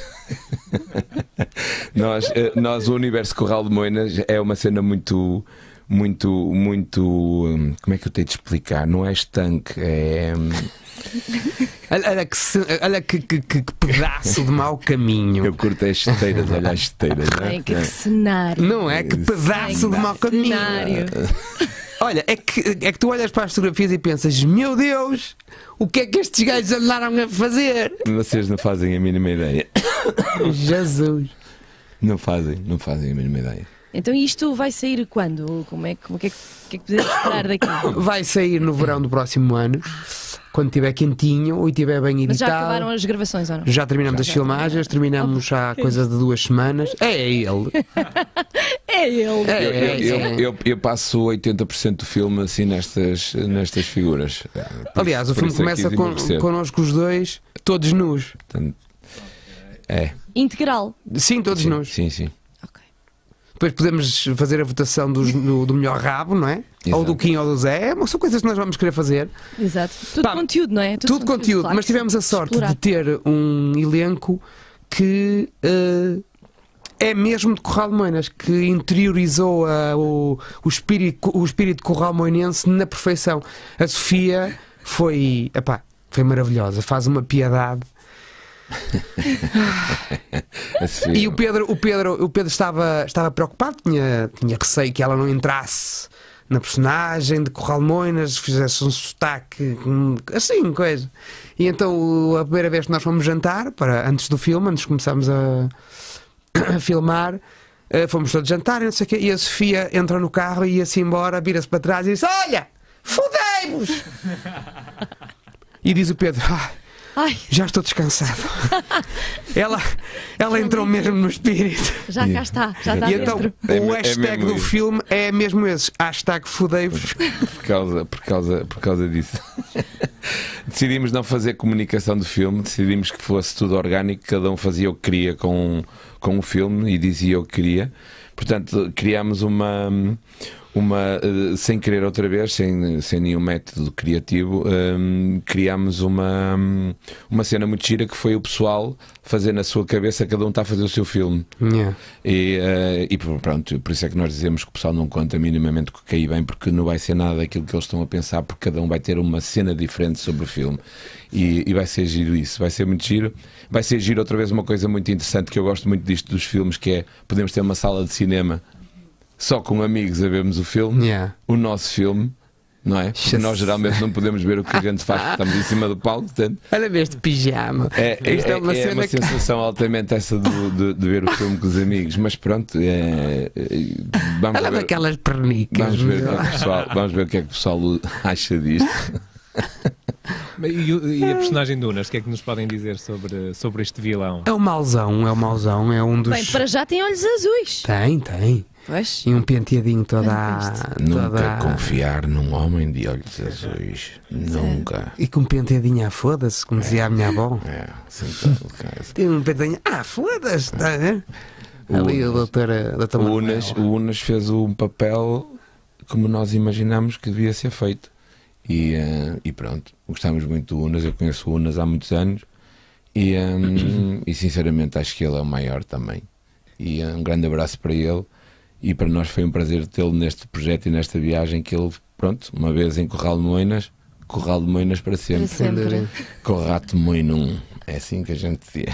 nós, eh, nós, o Universo Corral de Moinas é uma cena muito. Muito, muito. hum, Como é que eu tenho de explicar? Não é estanque, é. hum, Olha, olha que, se- olha que, que- que- que pedaço de mau caminho. Eu curto as chuteiras, olha as chuteiras, não é? Ai, que cenário. Não é? Que pedaço de mau caminho. Cenário. Olha, é que, é que tu olhas para as fotografias e pensas: meu Deus, o que é que estes gajos andaram a fazer? Vocês não fazem a mínima ideia. Jesus. Não fazem, não fazem a mínima ideia. Então isto vai sair quando? Como é, que- como é que, o que é que podemos esperar daqui? Vai sair no verão do próximo ano, quando estiver quentinho e estiver bem Mas já editado. acabaram as gravações ou não? Já terminamos as filmagens, terminamos há coisa de duas semanas. É ele. É ele. É, Eu, é, eu, é. eu, eu, eu passo oitenta por cento do filme assim nestas, nestas figuras. Por Aliás, o isso- por filme isso é que começa quis con, emagrecer. connosco os dois, todos nus. Portanto, é, Integral. Sim, todos sim, nus. sim, sim. Ok. Depois podemos fazer a votação dos- do, do melhor rabo, não é? Ou do Exato. Kim ou do Zé. É, são coisas que nós vamos querer fazer. Exato. Tudo Pá, conteúdo, não é? Tudo conteúdo, claro mas que tivemos sim. a sorte Explorar. de ter um elenco que eh, é mesmo de Corral de Moinas, que interiorizou a- o, o, espírito, o espírito corral-moinense na perfeição. A Sofia foi, epá, foi maravilhosa, faz uma piedade. Assim, E o Pedro, o Pedro, o Pedro estava, estava preocupado, tinha, tinha receio que ela não entrasse na personagem de Corral de Moinas, fizesse um sotaque hum, assim, coisa. E então o- a primeira vez que nós fomos jantar, para, antes do filme, antes de começarmos a, a filmar, eh, fomos todos jantar e não sei o quê, e a Sofia entra no carro e ia-se embora, vira-se para trás e diz: olha, fudei-vos! E diz o Pedro: "Ah, Ai, já estou descansado." ela, ela entrou mesmo no espírito. já cá está. Já está E então dentro. É o me- é hashtag mesmo do isso. filme é mesmo esse: hashtag fudei-vos. por, causa, por, causa, por causa disso. Decidimos não fazer comunicação do filme, decidimos que fosse tudo orgânico, cada um fazia o que queria com, com o filme e dizia o que queria. Portanto, criámos uma. Uma, eh, sem querer outra vez, sem, sem nenhum método criativo, hum, criámos uma, hum, uma cena muito gira que foi o pessoal fazer na sua cabeça, cada um está a fazer o seu filme. Yeah. E, eh, e pronto, por isso é que nós dizemos que o pessoal não conta minimamente com o que cair bem, porque não vai ser nada daquilo que eles estão a pensar, porque cada um vai ter uma cena diferente sobre o filme. E, e vai ser giro isso, vai ser muito giro. Vai ser giro outra vez uma coisa muito interessante que eu gosto muito disto dos filmes, que é podemos ter uma sala de cinema só com amigos a vermos o filme, Yeah. o nosso filme, não é? Porque nós geralmente não podemos ver o que a gente faz porque estamos em cima do palco, portanto, Olha este pijama. é, é, Isto é uma é cena uma que- sensação altamente essa do- de, de ver o filme com os amigos, mas pronto, é, é, vamos, Olha ver, daquelas pernicas. vamos, ver o que é que o pessoal, vamos ver o que é que o pessoal acha disto. E, o- e a personagem de Unas, o que é que nos podem dizer sobre, sobre este vilão? É o mauzão, é o mauzão, é um dos. Bem, para já tem olhos azuis. Tem, tem. Pois. E um penteadinho toda a. Nunca toda a- confiar num homem de olhos azuis. Nunca. E com um penteadinho, ah, foda-se, como dizia a minha avó. É, sempre o caso. Tem um penteadinho, ah, foda-se, está a ver? O Ali o Unas. doutor. doutor O Unas, o Unas fez um papel como nós imaginámos que devia ser feito. E, eh, e pronto, gostamos muito do Unas. Eu conheço o Unas há muitos anos e, eh, e sinceramente acho que ele é o maior também. E eh, um grande abraço para ele. E para nós foi um prazer tê-lo neste projeto e nesta viagem que ele, pronto, uma vez em Corral de Moinas, Corral de Moinas para sempre. Para sempre. Corrato Moinum, é assim que a gente dizia.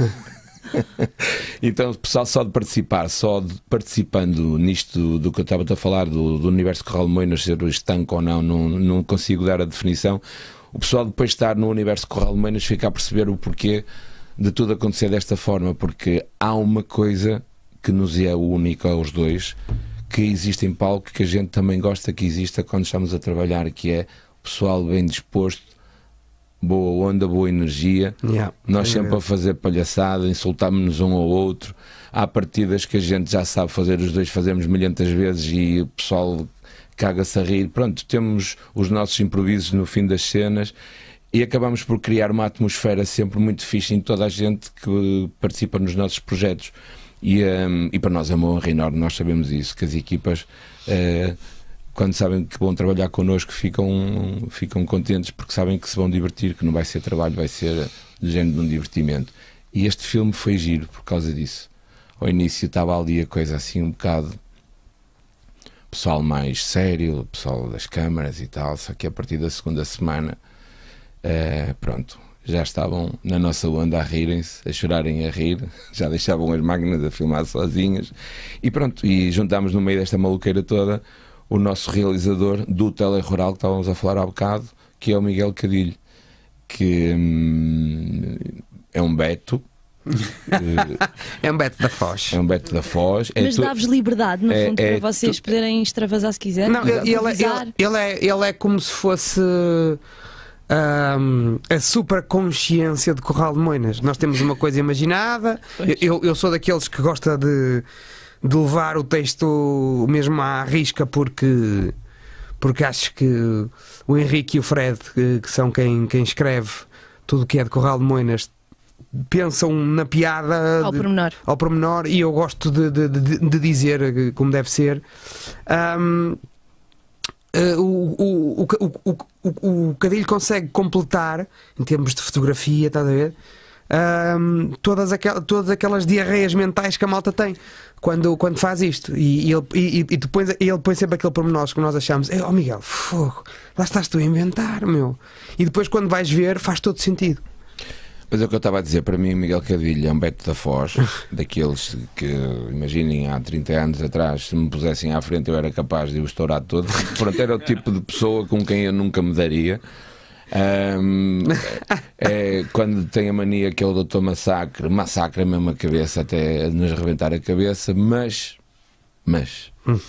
Então, o pessoal, só de participar, só de participando nisto do que eu estava a falar, do, do universo Corral de Moinas, ser o estanque ou não, não, não consigo dar a definição. o pessoal depois de estar no universo Corral de Moinas fica a perceber o porquê de tudo acontecer desta forma, porque há uma coisa que nos é única aos dois, que existe em palco, que a gente também gosta que exista quando estamos a trabalhar, que é o pessoal bem disposto, boa onda, boa energia, Yeah. nós É sempre verdade. a fazer palhaçada, insultamos-nos um ao outro, há partidas que a gente já sabe fazer, os dois fazemos milhentas vezes e o pessoal caga-se a rir, pronto, temos os nossos improvisos no fim das cenas e acabamos por criar uma atmosfera sempre muito fixe em toda a gente que participa nos nossos projetos e, um, e para nós é uma honra enorme, nós sabemos isso, que as equipas uh, quando sabem que vão trabalhar connosco ficam, ficam contentes porque sabem que se vão divertir, que não vai ser trabalho, vai ser do género de um divertimento. E este filme foi giro por causa disso. Ao início estava ali a coisa assim um bocado pessoal mais sério, pessoal das câmaras e tal, só que a partir da segunda semana uh, pronto, já estavam na nossa onda a rirem-se, a chorarem a rir, já deixavam as máquinas a filmar sozinhas e pronto, e juntámos no meio desta maluqueira toda o nosso realizador do Telerural que estávamos a falar há bocado, que é o Miguel Cadilho, que hum, é um Beto. É um Beto da Foz. É um Beto da Foz. É Mas tu... dá-vos liberdade, no é, fundo, é, para vocês tu... poderem extravasar se quiserem. Não, ele, ele, improvisar. ele, ele, é, ele é como se fosse hum, a super consciência de Corral de Moinas. Nós temos uma coisa imaginada. Eu, eu sou daqueles que gosta de, de levar o texto mesmo à risca porque, porque acho que o Henrique e o Fred, que, que são quem, quem escreve tudo o que é de Corral de Moinas, pensam na piada Ao de- pormenor. ao pormenor e eu gosto de, de, de- de dizer como deve ser. Ahm, eh, o, o, o, o, o, o, o Cadilho consegue completar, em termos de fotografia, estás a ver? Ahm, todas, aquel, todas aquelas diarreias mentais que a malta tem quando, quando faz isto. E, e ele, e, e depois ele põe sempre aquele pormenor que nós achamos: "Eh, oh Miguel, fogo, lá estás tu a inventar, meu." E depois, quando vais ver, faz todo sentido. Mas é o que eu estava a dizer, para mim Miguel Cadilho é um Beto da Foz, daqueles que, imaginem, há trinta anos atrás, se me pusessem à frente eu era capaz de o estourar todo. Pronto, era o tipo de pessoa com quem eu nunca me daria. Ahm, é, quando tem a mania que é o doutor Massacre, massacra mesmo a cabeça até nos rebentar a cabeça, mas, mas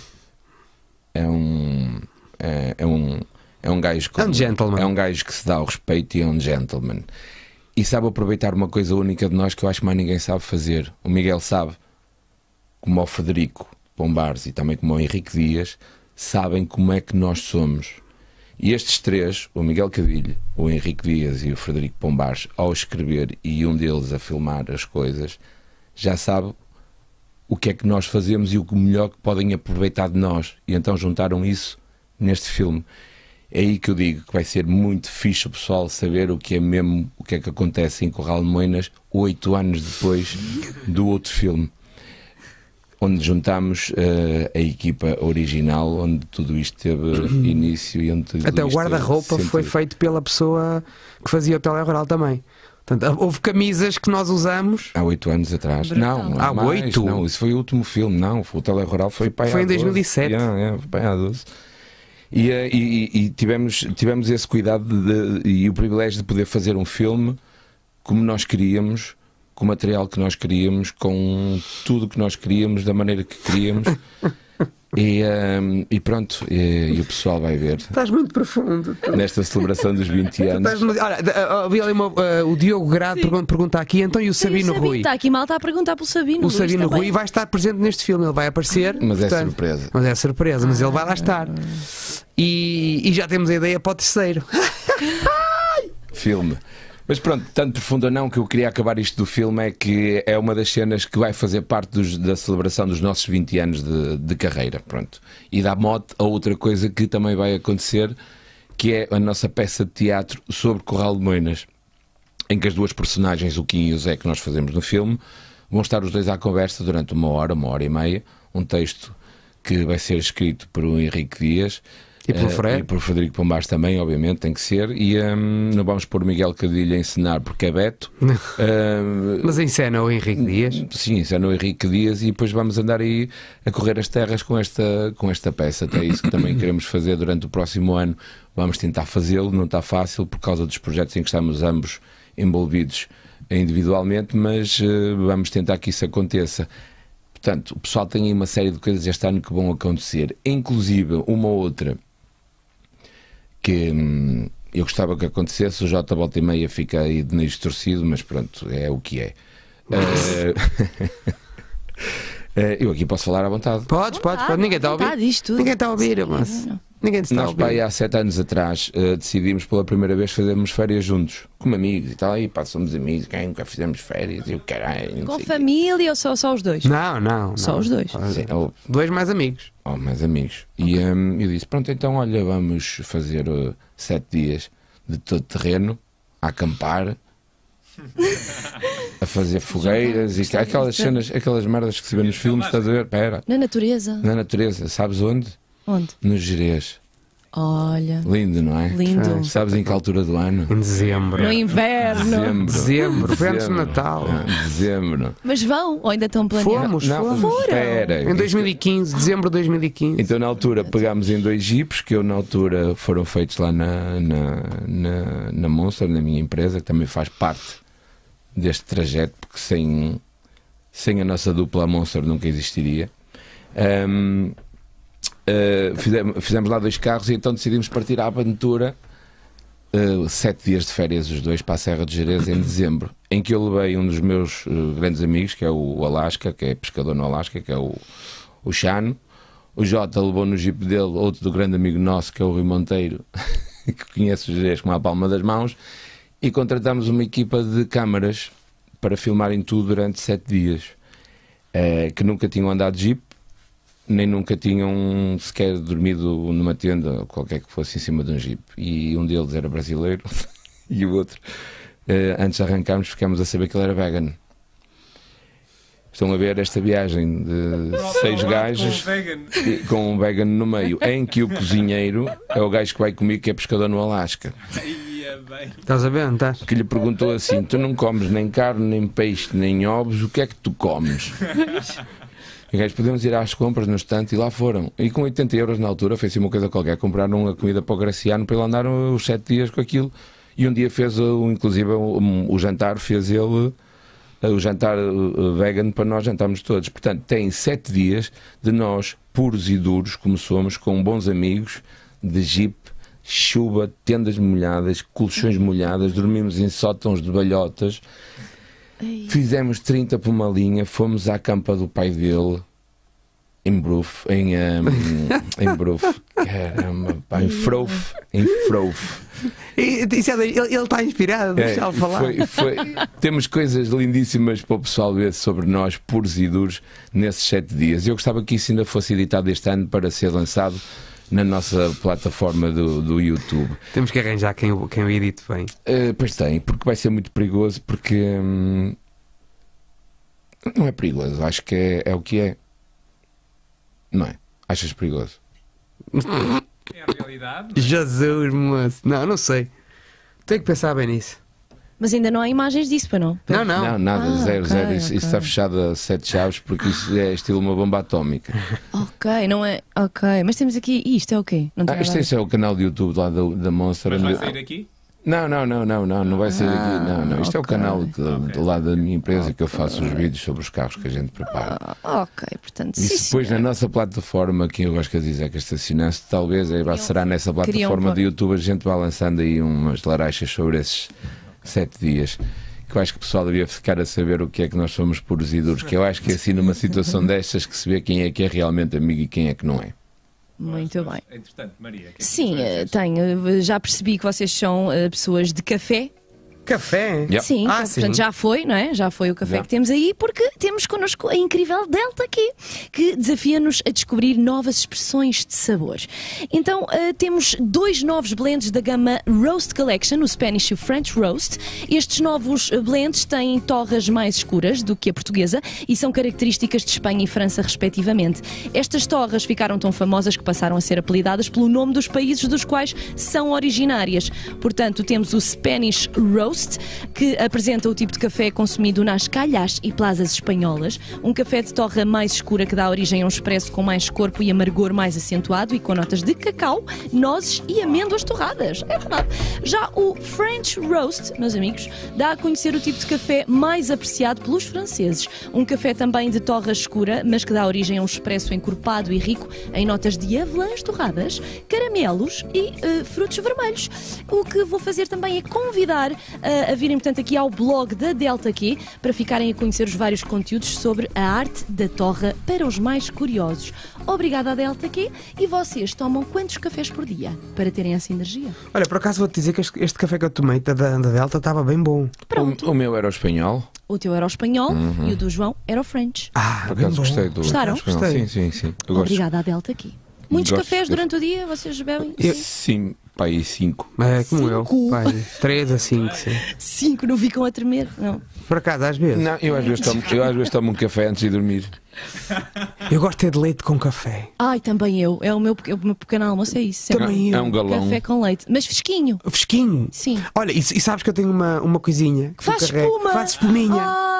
é um é, é um é um gajo com- É um gentleman. é um gajo que se dá ao respeito e é um gentleman. E sabe aproveitar uma coisa única de nós que eu acho que mais ninguém sabe fazer. O Miguel sabe, como o Frederico Pombares e também como o Henrique Dias, sabem como é que nós somos. E estes três, o Miguel Cadilho, o Henrique Dias e o Frederico Pombares, ao escrever e um deles a filmar as coisas, já sabe o que é que nós fazemos e o que melhor que podem aproveitar de nós. E então juntaram isso neste filme. É aí que eu digo que vai ser muito fixe o pessoal saber o que é mesmo, o que é que acontece em Corral de Moinas oito anos depois do outro filme, onde juntámos uh, a equipa original, onde tudo isto teve início e onde tudo Até o isto guarda-roupa teve foi sentido. feito pela pessoa que fazia o Telerural também. Portanto, houve camisas que nós usamos. Há oito anos atrás. Brutal. Não, Há mais, oito? Não, isso foi o último filme, não. O Telerural foi pai Foi há em dois mil e doze. sete. Yeah, yeah, foi pai há doze. E, eh, e- e tivemos, tivemos esse cuidado de- de- e o privilégio de poder fazer um filme como nós queríamos, com o material que nós queríamos, com tudo que nós queríamos, da maneira que queríamos. E, eh, e pronto, e, e o pessoal vai ver Estás muito profundo. nesta celebração dos vinte Estás anos. muito- Olha, uh, havia ali uma- uh, o Diogo Grado Sim. pergun- pergunta aqui, então e o Sabino Rui? Está aqui mal, está a perguntar pelo Sabino. O Sabino Luís, Rui também. vai estar presente neste filme, ele vai aparecer. Mas é portanto- surpresa. Mas é surpresa, mas ele vai lá estar. E, e já temos a ideia para o terceiro. Filme. Mas pronto, tanto profundo ou não, que eu queria acabar isto do filme é que é uma das cenas que vai fazer parte dos- da celebração dos nossos vinte anos de, de carreira, pronto. E dá mote a outra coisa que também vai acontecer, que é a nossa peça de teatro sobre Corral de Moinas, em que as duas personagens, o Kim e o Zé, que nós fazemos no filme, vão estar os dois à conversa durante uma hora, uma hora e meia, um texto que vai ser escrito por o Henrique Dias, E pelo Eh, Fred. E por Frederico Pombás também, obviamente, tem que ser. E hum, não vamos pôr Miguel Cadilho a encenar porque é Beto. Hum, Mas em cena o Henrique Dias. Sim, isso é no Henrique Dias e depois vamos andar aí a correr as terras com esta, com esta peça. Até isso que também queremos fazer durante o próximo ano. Vamos tentar fazê-lo, não está fácil por causa dos projetos em que estamos ambos envolvidos individualmente, mas uh, vamos tentar que isso aconteça. Portanto, o pessoal tem aí uma série de coisas este ano que vão acontecer, inclusive uma outra que hum, eu gostava que acontecesse. O Jota volta e meia fica aí de nariz torcido, mas pronto, é o que é. Uh, eu aqui posso falar à vontade. Podes, podes, podes. Ninguém está a ouvir. Disto tudo. Ninguém está a ouvir, Sim, mas não. ninguém te está a Nós, pá, ouvir. aí há sete anos atrás, uh, decidimos pela primeira vez fazermos férias juntos, como amigos e tal. Aí, pá, somos amigos, quem nunca fizemos férias? E o caralho, não Com sei o quê. família ou só, só os dois? Não, não. Só não. os dois. Sim, ou, Dois mais amigos. ou mais amigos. E um, eu disse: pronto, então, olha, vamos fazer uh, sete dias de todo terreno, a acampar, a fazer fogueiras e aquelas cenas, aquelas merdas que se vê nos filmes, estás a ver? Pera, Na natureza? na natureza, sabes onde? Onde? Nos Gerês. Olha, Lindo, não é? lindo. Sabes em que altura do ano? Em dezembro. No inverno. Dezembro. Dezembro. Foi antes do Dezembro. Natal. Ah, dezembro. Mas vão ou ainda estão planeados? Fomos, Não, fomos. espera. Em dois mil e quinze, dezembro de dois mil e quinze. Então, na altura, pegámos em dois jipes, que eu, na altura, foram feitos lá na, na, na, na Monster, na minha empresa, que também faz parte deste trajeto, porque sem, sem a nossa dupla, a Monster nunca existiria. Ahm, uh, fizemos, fizemos lá dois carros e então decidimos partir à aventura. Uh, sete dias de férias, os dois, para a Serra de Jerez em dezembro, em que eu levei um dos meus uh, grandes amigos, que é o, o Alasca, que é pescador no Alasca, que é o, o Chano. O Jota levou no jipe dele outro do grande amigo nosso, que é o Rui Monteiro, que conhece o Jerez como a palma das mãos, e contratámos uma equipa de câmaras para filmarem tudo durante sete dias, uh, que nunca tinham andado de jipe, nem nunca tinham sequer dormido numa tenda ou qualquer que fosse em cima de um jipe. E um deles era brasileiro e o outro, eh, antes de arrancarmos, ficámos a saber que ele era vegan. Estão a ver esta viagem de seis gajos e- com um vegan no meio, em que o cozinheiro é o gajo que vai comigo, que é pescador no Alasca, Estás a ver, não estás? que lhe perguntou assim: tu não comes nem carne, nem peixe, nem ovos, o que é que tu comes? E gajo, podemos ir às compras no estante, e lá foram. E com oitenta euros na altura, fez-se uma coisa qualquer, compraram a comida para o Graciano para ele andar os sete dias com aquilo. E um dia fez, o- inclusive, o, o jantar, fez ele eh, o jantar eh, vegan para nós jantarmos todos. Portanto, tem sete dias de nós, puros e duros, como somos, com bons amigos, de jipe, chuva, tendas molhadas, colchões molhadas, dormimos em sótãos de balhotas. Fizemos trinta por uma linha, fomos à campa do pai dele em Bruf, em, um, em Bruf, caramba, pá, em Frouf, em Frouf. E, e, sabe, ele ele está inspirado, É, deixa-lo falar. foi- foi- temos coisas lindíssimas para o pessoal ver sobre nós, puros e duros, nesses sete dias. Eu gostava que isso ainda fosse editado este ano para ser lançado na nossa plataforma do, do YouTube. Temos que arranjar quem, o- quem o edite bem. Uh, pois tem, porque vai ser muito perigoso, porque hum, não é perigoso, acho que é, é o que é. Não é? Achas perigoso? É a realidade. não é? Jesus, moço. Não, não sei. Tenho que pensar bem nisso. Mas ainda não há imagens disso, para não? Não, não. Não, nada, Ah, zero, ok, zero. Isso, ok. isso está fechado a sete chaves, porque isso é estilo uma bomba atómica. Ok, não é. Ok, mas temos aqui. Isto é o quê? Não tem Ah, nada isto, a ver. isto é o canal de YouTube lá da, da Monster. Mas vai onde- sair aqui? Não, não, não, não, não, não vai ser aqui. Não, não. Isto é o ok. canal que- do lado da minha empresa, que eu faço os vídeos sobre os carros que a gente prepara. Ah, ok, portanto, E sim, depois senhor. na nossa plataforma, que eu gosto de dizer que estacionasse, talvez aí vai- será nessa queriam plataforma pôr. de YouTube, a gente vai lançando aí umas larachas sobre esses sete dias. Que eu acho que o pessoal devia ficar a saber o que é que nós somos puros e duros. Que eu acho que é assim numa situação destas que se vê quem é que é realmente amigo e quem é que não é. Muito bem. Entretanto, Maria. o que é que Sim, tu eh, pensas? tenho. Já percebi que vocês são eh, pessoas de café. Café? Yep. Sim, Ah, então, sim. portanto já foi, não é? Já foi o café Já. que temos aí, porque temos connosco a incrível Delta aqui, que desafia-nos a descobrir novas expressões de sabores. Então eh, temos dois novos blends da gama Roast Collection, o Spanish e o French Roast. Estes novos eh, blends têm torras mais escuras do que a portuguesa e são características de Espanha e França, respectivamente. Estas torras ficaram tão famosas que passaram a ser apelidadas pelo nome dos países dos quais são originárias. Portanto, temos o Spanish Roast, que apresenta o tipo de café consumido nas calhas e plazas espanholas. Um café de torra mais escura que dá origem a um expresso com mais corpo e amargor mais acentuado e com notas de cacau, nozes e amêndoas torradas. É verdade. Já o French Roast, meus amigos, dá a conhecer o tipo de café mais apreciado pelos franceses. Um café também de torra escura, mas que dá origem a um expresso encorpado e rico em notas de avelãs torradas, caramelos e eh, frutos vermelhos. O que vou fazer também é convidar a, a virem, portanto, aqui ao blog da Delta Q para ficarem a conhecer os vários conteúdos sobre a arte da torra para os mais curiosos. Obrigada à Delta Q. E vocês tomam quantos cafés por dia para terem essa energia? Olha, por acaso vou-te dizer que este, este café que eu tomei da, da Delta estava bem bom. Pronto. O, o meu era o espanhol. O teu era o espanhol e o do João era o French. Ah, Por bem acaso bom. gostei do Gostaram? espanhol. Gostei. Sim, sim, sim. Eu gosto. Obrigada à Delta Q. Muitos Gosto. cafés durante o dia vocês bebem? Eu- Sim. Sim, pá, aí cinco. É como eu. Cinco. Pai, três a cinco, sim. Cinco, não ficam a tremer? Não. Por acaso, às vezes. Não, eu às vezes tomo, eu às vezes tomo um café antes de dormir. Eu gosto é de leite com café. Ai, também eu. É o meu, é o meu pequeno almoço, é isso. Sempre Também É eu. um galão. café com leite. Mas fresquinho. Fresquinho. Sim. Olha, e, e sabes que eu tenho uma, uma coisinha que Que faz eu carrego, espuma. Faz espuminha.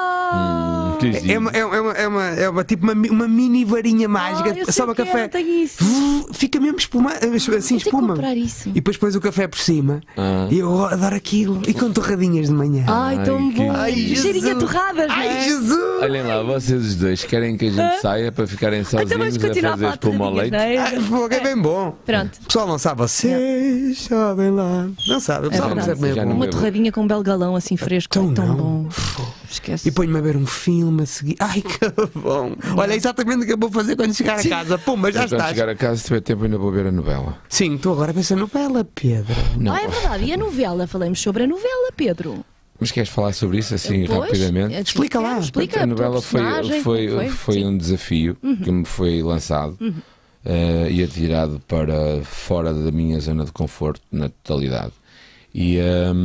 Ah, Diz, diz. É uma, é, uma, é, uma, é, uma, é uma tipo uma, mi- uma mini varinha mágica. eu sei Só o que é, café. eu tenho isso. Vuh, Fica mesmo espuma, assim Vou ter que espuma. comprar isso. E depois pões o café por cima. Ah. E eu adoro aquilo. E com torradinhas de manhã. Ai, tão Ai, que- bom. Ai, Jesus. Cheirinho a torradas, não Ai, é? Jesus! Olhem lá, vocês os dois querem que a gente saia para ficarem Então vamos sozinhos a continuar a fazer falar de espuma ao torradinhas, leite? não é? Ai, fogo, é bem bom. Pronto. O pessoal não sabe, vocês sabem lá. Não sabe, o pessoal não verdade. sabe bem Já bom. não Uma bebo. torradinha com um belo galão assim fresco. Então é tão não. bom. Esquece. E ponho-me a ver um filme a seguir. Ai, que bom. Olha, é exatamente o que eu vou fazer quando chegar a casa. Pumba, já Mas quando estás. chegar a casa, se tiver tempo, ainda vou ver a novela. Sim, tu agora pensa novela, Pedro. Não. Ah, é verdade. E a novela? Falamos sobre a novela, Pedro. Mas queres falar sobre isso assim Pois, rapidamente? é, Explica lá. quero, Explica a novela tua foi, personagem, foi, como foi, Sim. um desafio que me foi lançado eh, e atirado para fora da minha zona de conforto na totalidade. E,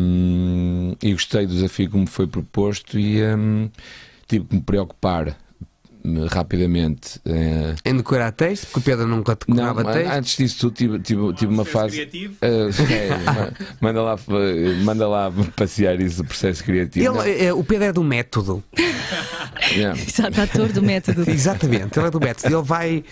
ehm, e gostei do desafio que me foi proposto e ehm, tive que me preocupar me rapidamente. eh, Em decorar texto, porque o Pedro nunca não, decorava an- texto. antes disso tudo tive, tive, tive uma processo fase. criativo. eh, é, ma- manda, lá, manda lá passear isso, o processo criativo. Não, Ele, é, o Pedro é do método. não. Exato, ator do método. Exatamente, ele é do método. Ele vai.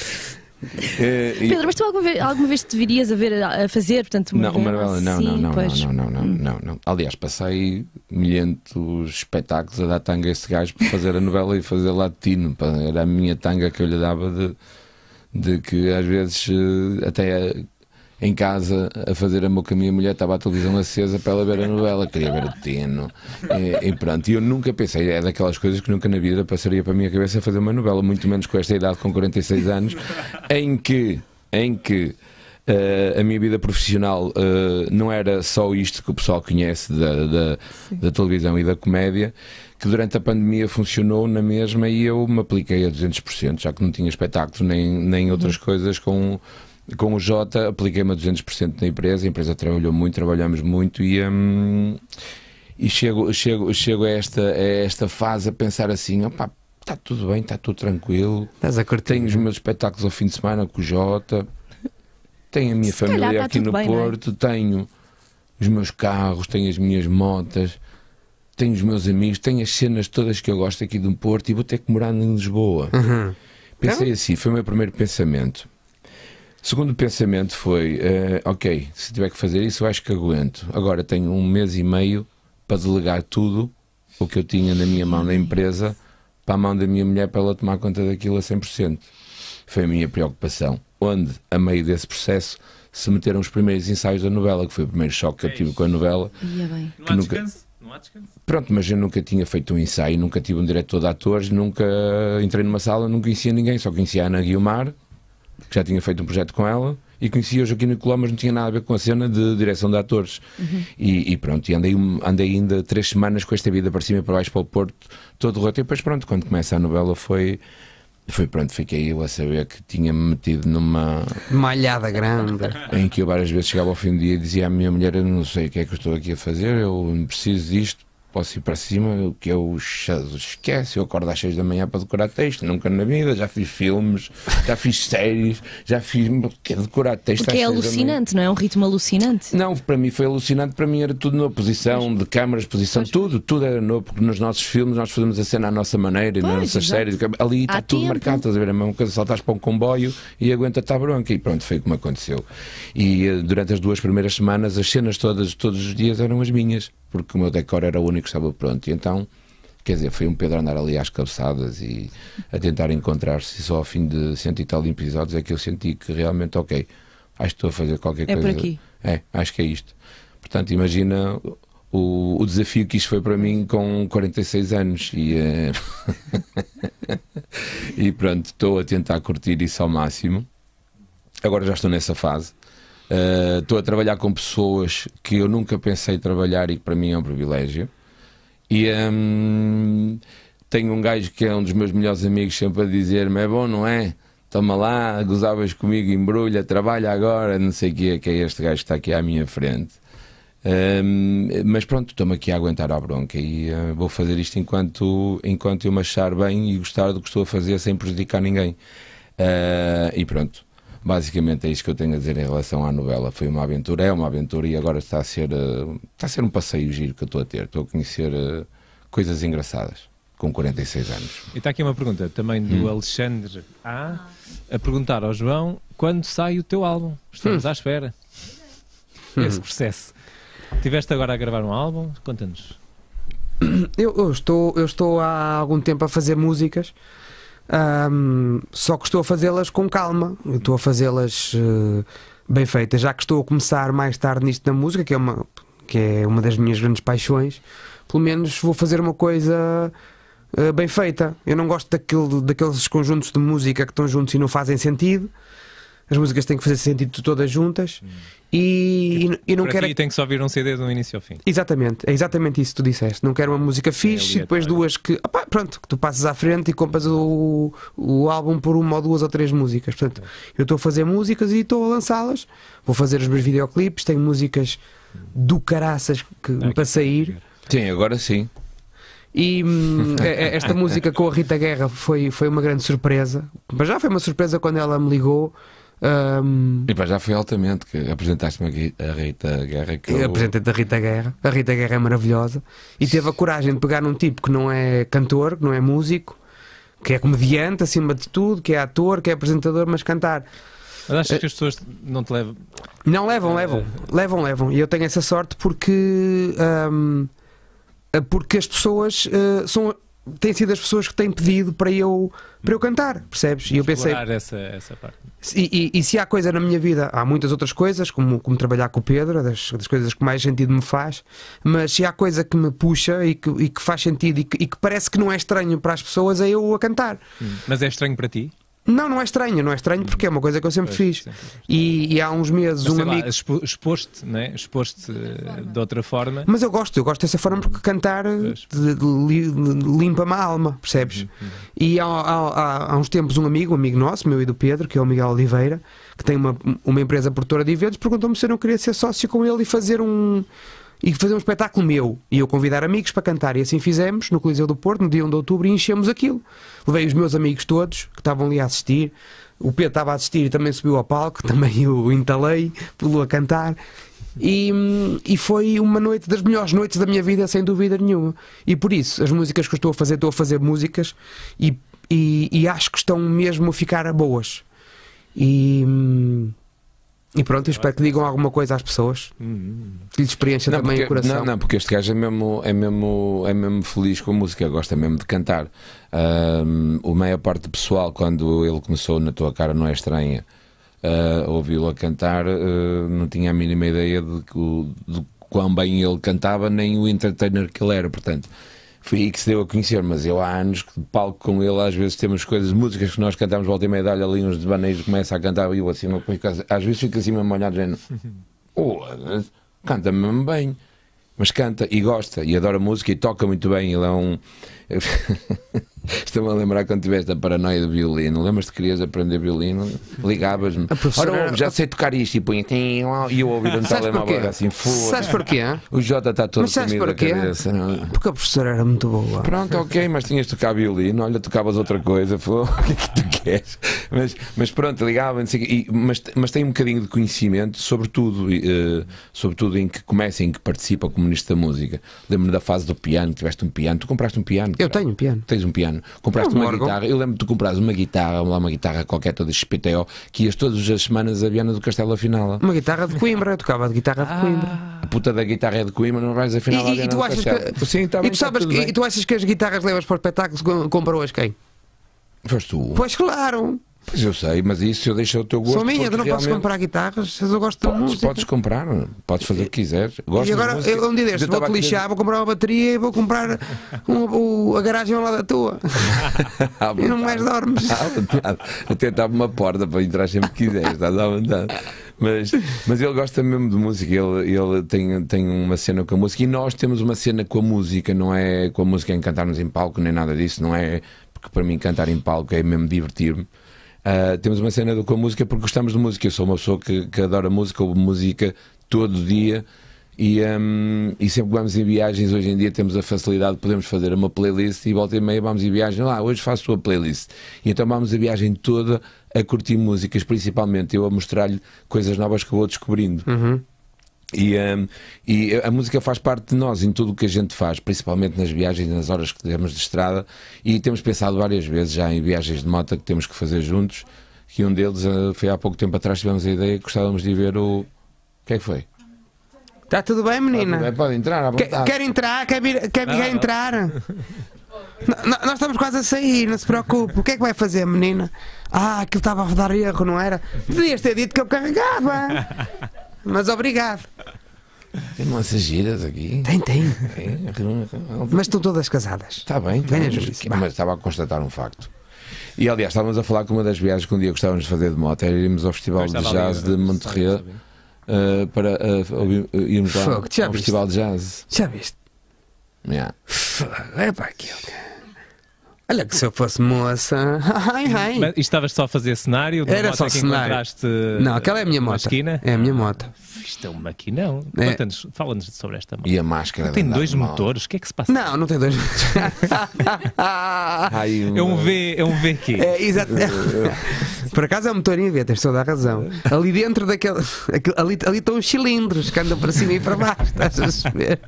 Eh, e- Pedro, mas tu alguma vez, alguma vez te virias a ver a a fazer, portanto, uma Não, uma novela, não, Sim, não, não, pois. não, não, não, não, não. Aliás, passei milhentos espetáculos a dar tanga a esse gajo para fazer a novela e fazer latino. pá. Era a minha tanga que eu lhe dava de, de que às vezes eh, até em casa a fazer a moca, a minha mulher estava a televisão acesa para ela ver a novela, queria ver o Tino. E, e pronto, e eu nunca pensei, é daquelas coisas que nunca na vida passaria para a minha cabeça fazer uma novela, muito menos com esta idade, com quarenta e seis anos, em que, em que Uh, a minha vida profissional uh, não era só isto que o pessoal conhece da, da, da televisão e da comédia, que durante a pandemia funcionou na mesma e eu me apliquei a duzentos por cento, já que não tinha espetáculo nem, nem outras uhum. coisas com, com o Jota, apliquei-me a duzentos por cento na empresa, a empresa trabalhou muito, trabalhamos muito e, um, e chego, chego, chego a, esta, a esta fase a pensar assim, opá, está tudo bem, está tudo tranquilo, Estás a curtir. tenho os meus espetáculos ao fim de semana com o Jota. Tenho a minha Se calhar família está aqui tudo no bem, não é? Porto, tenho os meus carros, tenho as minhas motas, tenho os meus amigos, tenho as cenas todas que eu gosto aqui do Porto e vou ter que morar em Lisboa. Uhum. Pensei assim, foi o meu primeiro pensamento. O segundo pensamento foi, eh, ok, se tiver que fazer isso eu acho que aguento. Agora tenho um mês e meio para delegar tudo o que eu tinha na minha mão na empresa para a mão da minha mulher para ela tomar conta daquilo a cem por cento. Foi a minha preocupação. Onde, a meio desse processo, se meteram os primeiros ensaios da novela, que foi o primeiro choque que eu tive com a novela. Ia bem. Não que há nunca- descanso? Não há descanso? Pronto, mas eu nunca tinha feito um ensaio, nunca tive um diretor de atores, nunca entrei numa sala, não conhecia ninguém, só conhecia a Ana Guiomar, que já tinha feito um projeto com ela, e conhecia o Joaquim Nicolau, mas não tinha nada a ver com a cena de direção de atores. Uhum. E, e pronto, e andei, andei ainda três semanas com esta vida para cima e para baixo para o Porto, todo o roteiro. E depois pronto, quando começa a novela foi... Foi pronto, fiquei eu a saber que tinha-me metido numa malhada grande em que eu várias vezes chegava ao fim do dia e dizia à minha mulher: eu não sei o que é que eu estou aqui a fazer, eu preciso disto, posso ir para cima, o que eu esquece, eu acordo às seis da manhã para decorar texto, nunca na vida, já fiz filmes, já fiz séries, já fiz que decorar texto. Porque é alucinante, não é? Um ritmo alucinante. Não, para mim foi alucinante, para mim era tudo nova, posição de câmaras, posição, pois. tudo, tudo era novo, porque nos nossos filmes nós fazemos a cena à nossa maneira, e nas nossas séries, ali está tudo tempo. marcado, estás a ver? A mesma coisa, saltares para um comboio e aguenta-te a bronca, e pronto, foi como aconteceu. E durante as duas primeiras semanas as cenas todas, todos os dias eram as minhas, porque o meu decor era o único que estava pronto. E então, quer dizer, foi um Pedro andar ali às cabeçadas e a tentar encontrar-se. E só ao fim de cento e tal episódios é que eu senti que realmente, ok, acho que estou a fazer qualquer é coisa. É por aqui. É, acho que é isto. Portanto, imagina o, o desafio que isto foi para mim com quarenta e seis anos. E, é... e pronto, estou a tentar curtir isso ao máximo. Agora já estou nessa fase. Uh, estou a trabalhar com pessoas que eu nunca pensei trabalhar e que para mim é um privilégio. E um, tenho um gajo que é um dos meus melhores amigos sempre a dizer-me: é bom, não é? Toma lá, gozavas comigo, embrulha, trabalha agora, não sei o que é, que é este gajo que está aqui à minha frente. Um, mas pronto, estou-me aqui a aguentar a bronca e uh, vou fazer isto enquanto, enquanto eu me achar bem e gostar do que estou a fazer sem prejudicar ninguém. Uh, e pronto. Basicamente é isto que eu tenho a dizer em relação à novela. Foi uma aventura, é uma aventura, e agora está a ser, uh, está a ser um passeio giro que eu estou a ter. Estou a conhecer uh, coisas engraçadas com quarenta e seis anos. E está aqui uma pergunta também do hum. Alexandre A, a perguntar ao João: quando sai o teu álbum? Estamos hum. à espera. Hum. Esse processo. Tiveste agora a gravar um álbum? Conta-nos. Eu, eu, estou, eu estou há algum tempo a fazer músicas. Um, só que estou a fazê-las com calma, estou a fazê-las uh, bem feitas, já que estou a começar mais tarde nisto da música, que é uma, que é uma das minhas grandes paixões. Pelo menos vou fazer uma coisa uh, bem feita. Eu não gosto daquele, daqueles conjuntos de música que estão juntos e não fazem sentido. As músicas têm que fazer sentido todas juntas. Hum. E, e, e não quero. E tem que só ouvir um C D do início ao fim. Exatamente, é exatamente isso que tu disseste. Não quero uma música fixe é e depois duas que. Opa, pronto, que tu passas à frente e compras o, o álbum por uma ou duas ou três músicas. Portanto, eu estou a fazer músicas e estou a lançá-las. Vou fazer os meus videoclipes. Tenho músicas do caraças que, ah, para sair. Sim, agora sim. E hum, esta música com a Rita Guerra foi, foi uma grande surpresa. Mas já foi uma surpresa quando ela me ligou. Um... E pá, já foi altamente que apresentaste-me a Rita Guerra. Que eu... Apresentei-te a Rita Guerra. A Rita Guerra é maravilhosa e teve a coragem de pegar num tipo que não é cantor, que não é músico, que é comediante acima de tudo, que é ator, que é apresentador, mas cantar. Mas achas que as pessoas não te levam? Não, levam, levam, levam, levam. E eu tenho essa sorte porque um, porque as pessoas uh, são têm sido as pessoas que têm pedido para eu, para eu cantar, percebes? E eu pensei, essa, essa parte. E, e, e se há coisa na minha vida, há muitas outras coisas, como, como trabalhar com o Pedro, das, das coisas que mais sentido me faz, mas se há coisa que me puxa e que, e que faz sentido e que, e que parece que não é estranho para as pessoas, é eu a cantar. Hum. Mas é estranho para ti? Não, não é estranho, não é estranho porque é uma coisa que eu sempre pois, fiz. Sempre. E, e há uns meses mas, um lá, amigo. Expo, exposte, né? Exposte uh, de outra forma. Mas eu gosto, eu gosto dessa forma porque cantar de, de, de, limpa-me a alma, percebes? Uhum, uhum. E há, há, há uns tempos um amigo, um amigo nosso, meu e do Pedro, que é o Miguel Oliveira, que tem uma, uma empresa produtora de eventos, perguntou-me se eu não queria ser sócio com ele e fazer um. E fazer um espetáculo meu, e eu convidar amigos para cantar, e assim fizemos no Coliseu do Porto, no dia um de outubro, e enchemos aquilo. Levei os meus amigos todos que estavam ali a assistir, o Pedro estava a assistir e também subiu ao palco, também o entalei, pulou a cantar, e, e foi uma noite das melhores noites da minha vida, sem dúvida nenhuma. E por isso, as músicas que eu estou a fazer, estou a fazer músicas, e, e, e acho que estão mesmo a ficar boas. E. E pronto, eu espero que digam alguma coisa às pessoas, que lhes preencha também porque, o coração. Não, não, porque este gajo é mesmo, é mesmo, é mesmo feliz com a música, gosta mesmo de cantar. Um, a maior parte do pessoal, quando ele começou Na Tua Cara Não É Estranha, uh, ouviu-lo a cantar, uh, não tinha a mínima ideia de, de, de quão bem ele cantava, nem o entertainer que ele era. Portanto, foi aí que se deu a conhecer, mas eu há anos que de palco com ele, às vezes temos coisas, músicas que nós cantamos, volta e meia, dá-lhe ali uns devaneios, começa a cantar e eu assim, não, às vezes fico assim mesmo olhado, dizendo, oh, canta mesmo bem, mas canta e gosta e adora música e toca muito bem. Ele é um. Estou-me a lembrar quando tiveste a paranoia do violino. Lembras-te que querias aprender violino? Ligavas-me. professora- Ora, já sei tocar isto e punha. E eu ouvi no Sabes telemóvel porquê? assim, foda. Sabes porquê? hã? O Jota está todo Mas sabes comido da porquê? cabeça. Porque a professora era muito boa. Pronto, ok, mas tinhas de tocar violino, olha, tocavas outra coisa, foi, o que é que tu queres? Mas, mas pronto, ligava, não sei o quê, e- mas, mas tem um bocadinho de conhecimento, sobretudo, e, eh, sobretudo em que começa, em que participa como ministro da música. Lembro-me da fase do piano, tiveste um piano, tu compraste um piano? Eu cara? tenho um piano. Tens um piano, compraste É um uma órgão. guitarra, eu lembro de tu compraste uma guitarra, lá uma guitarra qualquer toda X P T O, que ias todas as semanas a Viana do Castelo afinal. Uma guitarra de Coimbra, eu tocava de guitarra de Coimbra. A puta da guitarra é de Coimbra, não vais afinal a E, e, e Viana tu do achas Castelo. que, Sim, tá e, bem, tu tá sabes tudo que bem. e tu achas que as guitarras que levas para o espetáculo com- comprou-as quem? Foste tu. Pois claro, Pois eu sei, mas isso eu deixo o teu gosto. sou minha, porque tu não podes realmente- comprar guitarras, eu gosto de Podes, música. podes comprar, podes fazer o que quiseres. Gosto E agora, de música. eu, um dia destes, Eu vou-te estava a lixar, vou comprar uma bateria e vou comprar um- o- a garagem ao lado da tua. dizer- À E não mais vontade. dormes. À vontade. Até estava uma porta para entrar sempre que quiseres, estás à vontade. Mas, mas ele gosta mesmo de música, ele, ele tem, tem uma cena com a música e nós temos uma cena com a música, não é com a música em cantarmos em palco, nem nada disso, não é porque para mim cantar em palco é mesmo divertir-me. Uh, temos uma cena do- com a música porque gostamos de música. Eu sou uma pessoa que, que adora música, ouve música todo dia e, um, e sempre que vamos em viagens, hoje em dia temos a facilidade de podermos fazer uma playlist e volta e meia vamos em viagem, lá, hoje faço a tua playlist. E então vamos a viagem toda a curtir músicas, principalmente eu a mostrar-lhe coisas novas que eu vou descobrindo. Uhum. E, um, e a música faz parte de nós em tudo o que a gente faz, principalmente nas viagens, nas horas que temos de estrada. E temos pensado várias vezes já em viagens de moto que temos que fazer juntos. Que um deles uh, foi há pouco tempo atrás, tivemos a ideia que gostávamos de ir ver o. O que é que foi? Está tudo bem, menina? Pode entrar à Quer, vontade. quer entrar? Quer, vir, quer, Não, quer não. entrar? N- n- Nós estamos quase a sair, não se preocupe. O que é que vai fazer, menina? Ah, aquilo estava a dar erro, não era? Podias ter dito que eu carregava. Mas obrigado. Tem umas giras aqui. Tem, tem. É, Mas estão todas casadas. Está bem, tá, Ganha mas, juízo, vá. mas estava a constatar um facto. E aliás, estávamos a falar que uma das viagens que um dia gostávamos de fazer de moto era irmos ao Festival Pois de estava ali, Jazz de eu Monterrey sabia. uh, para uh, ouvir- uh, irmos lá Fogo, já ao viste? Festival de Jazz. Já viste? Yeah. É para aquilo. Olha que se eu fosse moça. Ai, ai. Mas, e estavas só a fazer cenário? De uma Era moto só é que cenário. encontraste Não, aquela é a minha numa moto. esquina? É a minha moto. Isto é um maquinão. É. Conta-nos, fala-nos sobre esta moto. E a máscara. Tem de andar dois de moto. motores, o que é que se passa? Não, não tem dois. Ai, É um V, é um V quê? É, exato. Por acaso é um motor em V, tens toda a razão. Ali dentro daquele. aquele- Ali, ali estão os cilindros que andam para cima e para baixo. Estás a saber?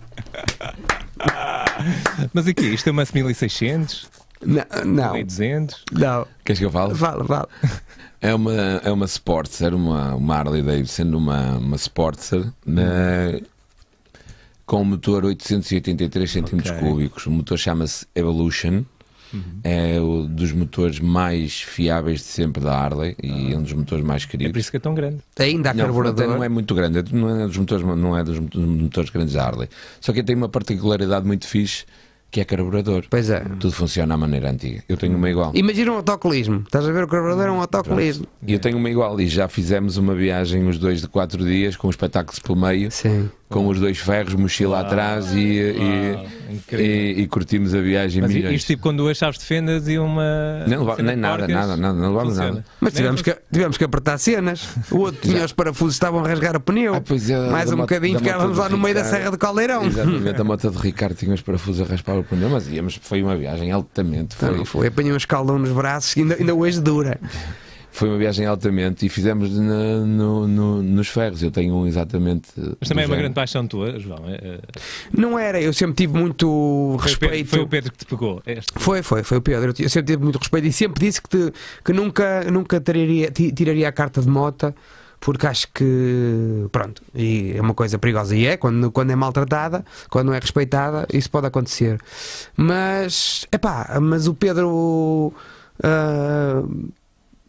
Mas aqui, isto é uma mil e seiscentos, Não, não. mil e duzentos. Não. Queres que eu fale? Fala, fala. É uma, é uma Sportster, uma, uma Harley Davidson, uma, uma Sportster na, com um motor oitocentos e oitenta e três centímetros Ok. cúbicos. O motor chama-se Evolution. É um dos motores mais fiáveis de sempre da Harley e é um dos motores mais É queridos. por isso que é tão grande. Ainda há Não, carburador. até não é muito grande, não é dos motores, não é dos motores grandes da Harley. Só que tem uma particularidade muito fixe, que é carburador. Pois é. Tudo funciona à maneira antiga. Eu tenho uma igual. Imagina um autocolismo. Estás a ver, o carburador é um autocolismo. E eu tenho uma igual e já fizemos uma viagem os dois de quatro dias com espetáculos pelo meio, Sim. com os dois ferros, mochila atrás e, e, Uau, incrível. e, e curtimos a viagem Mas milhões. isto tipo com duas chaves de fendas e uma. Nem leva- cena nem de nada, porcas, nada, nada, não levamos funciona. nada. Mas Nem tivemos fun- que, tivemos que apertar cenas. O outro tinha os parafusos, estavam a rasgar o pneu. Ah, pois é, Mais da um moto- bocadinho, da moto ficávamos do lá no meio da Ricardo. Serra de Caldeirão. Exatamente, a moto de Ricardo tinha os parafusos a raspar o pneu, mas íamos, foi uma viagem altamente. Não, Foi, não foi. Apanhei um escaldão nos braços que ainda, ainda hoje dura. foi uma viagem altamente e fizemos na- no- no- nos ferros. Eu tenho um exatamente. Mas também é do uma género. grande paixão tua, João. É, é- Não era, eu sempre tive muito Foi, o Pedro, respeito. foi o Pedro que te pegou. Este. Foi, foi, foi o Pedro. Eu sempre tive muito respeito e sempre disse que, te- que nunca, nunca tiraria, ti- tiraria a carta de moto, porque acho que, pronto, e é uma coisa perigosa. E é, quando, quando é maltratada, quando não é respeitada, isso pode acontecer. Mas, epá, mas o Pedro. ah,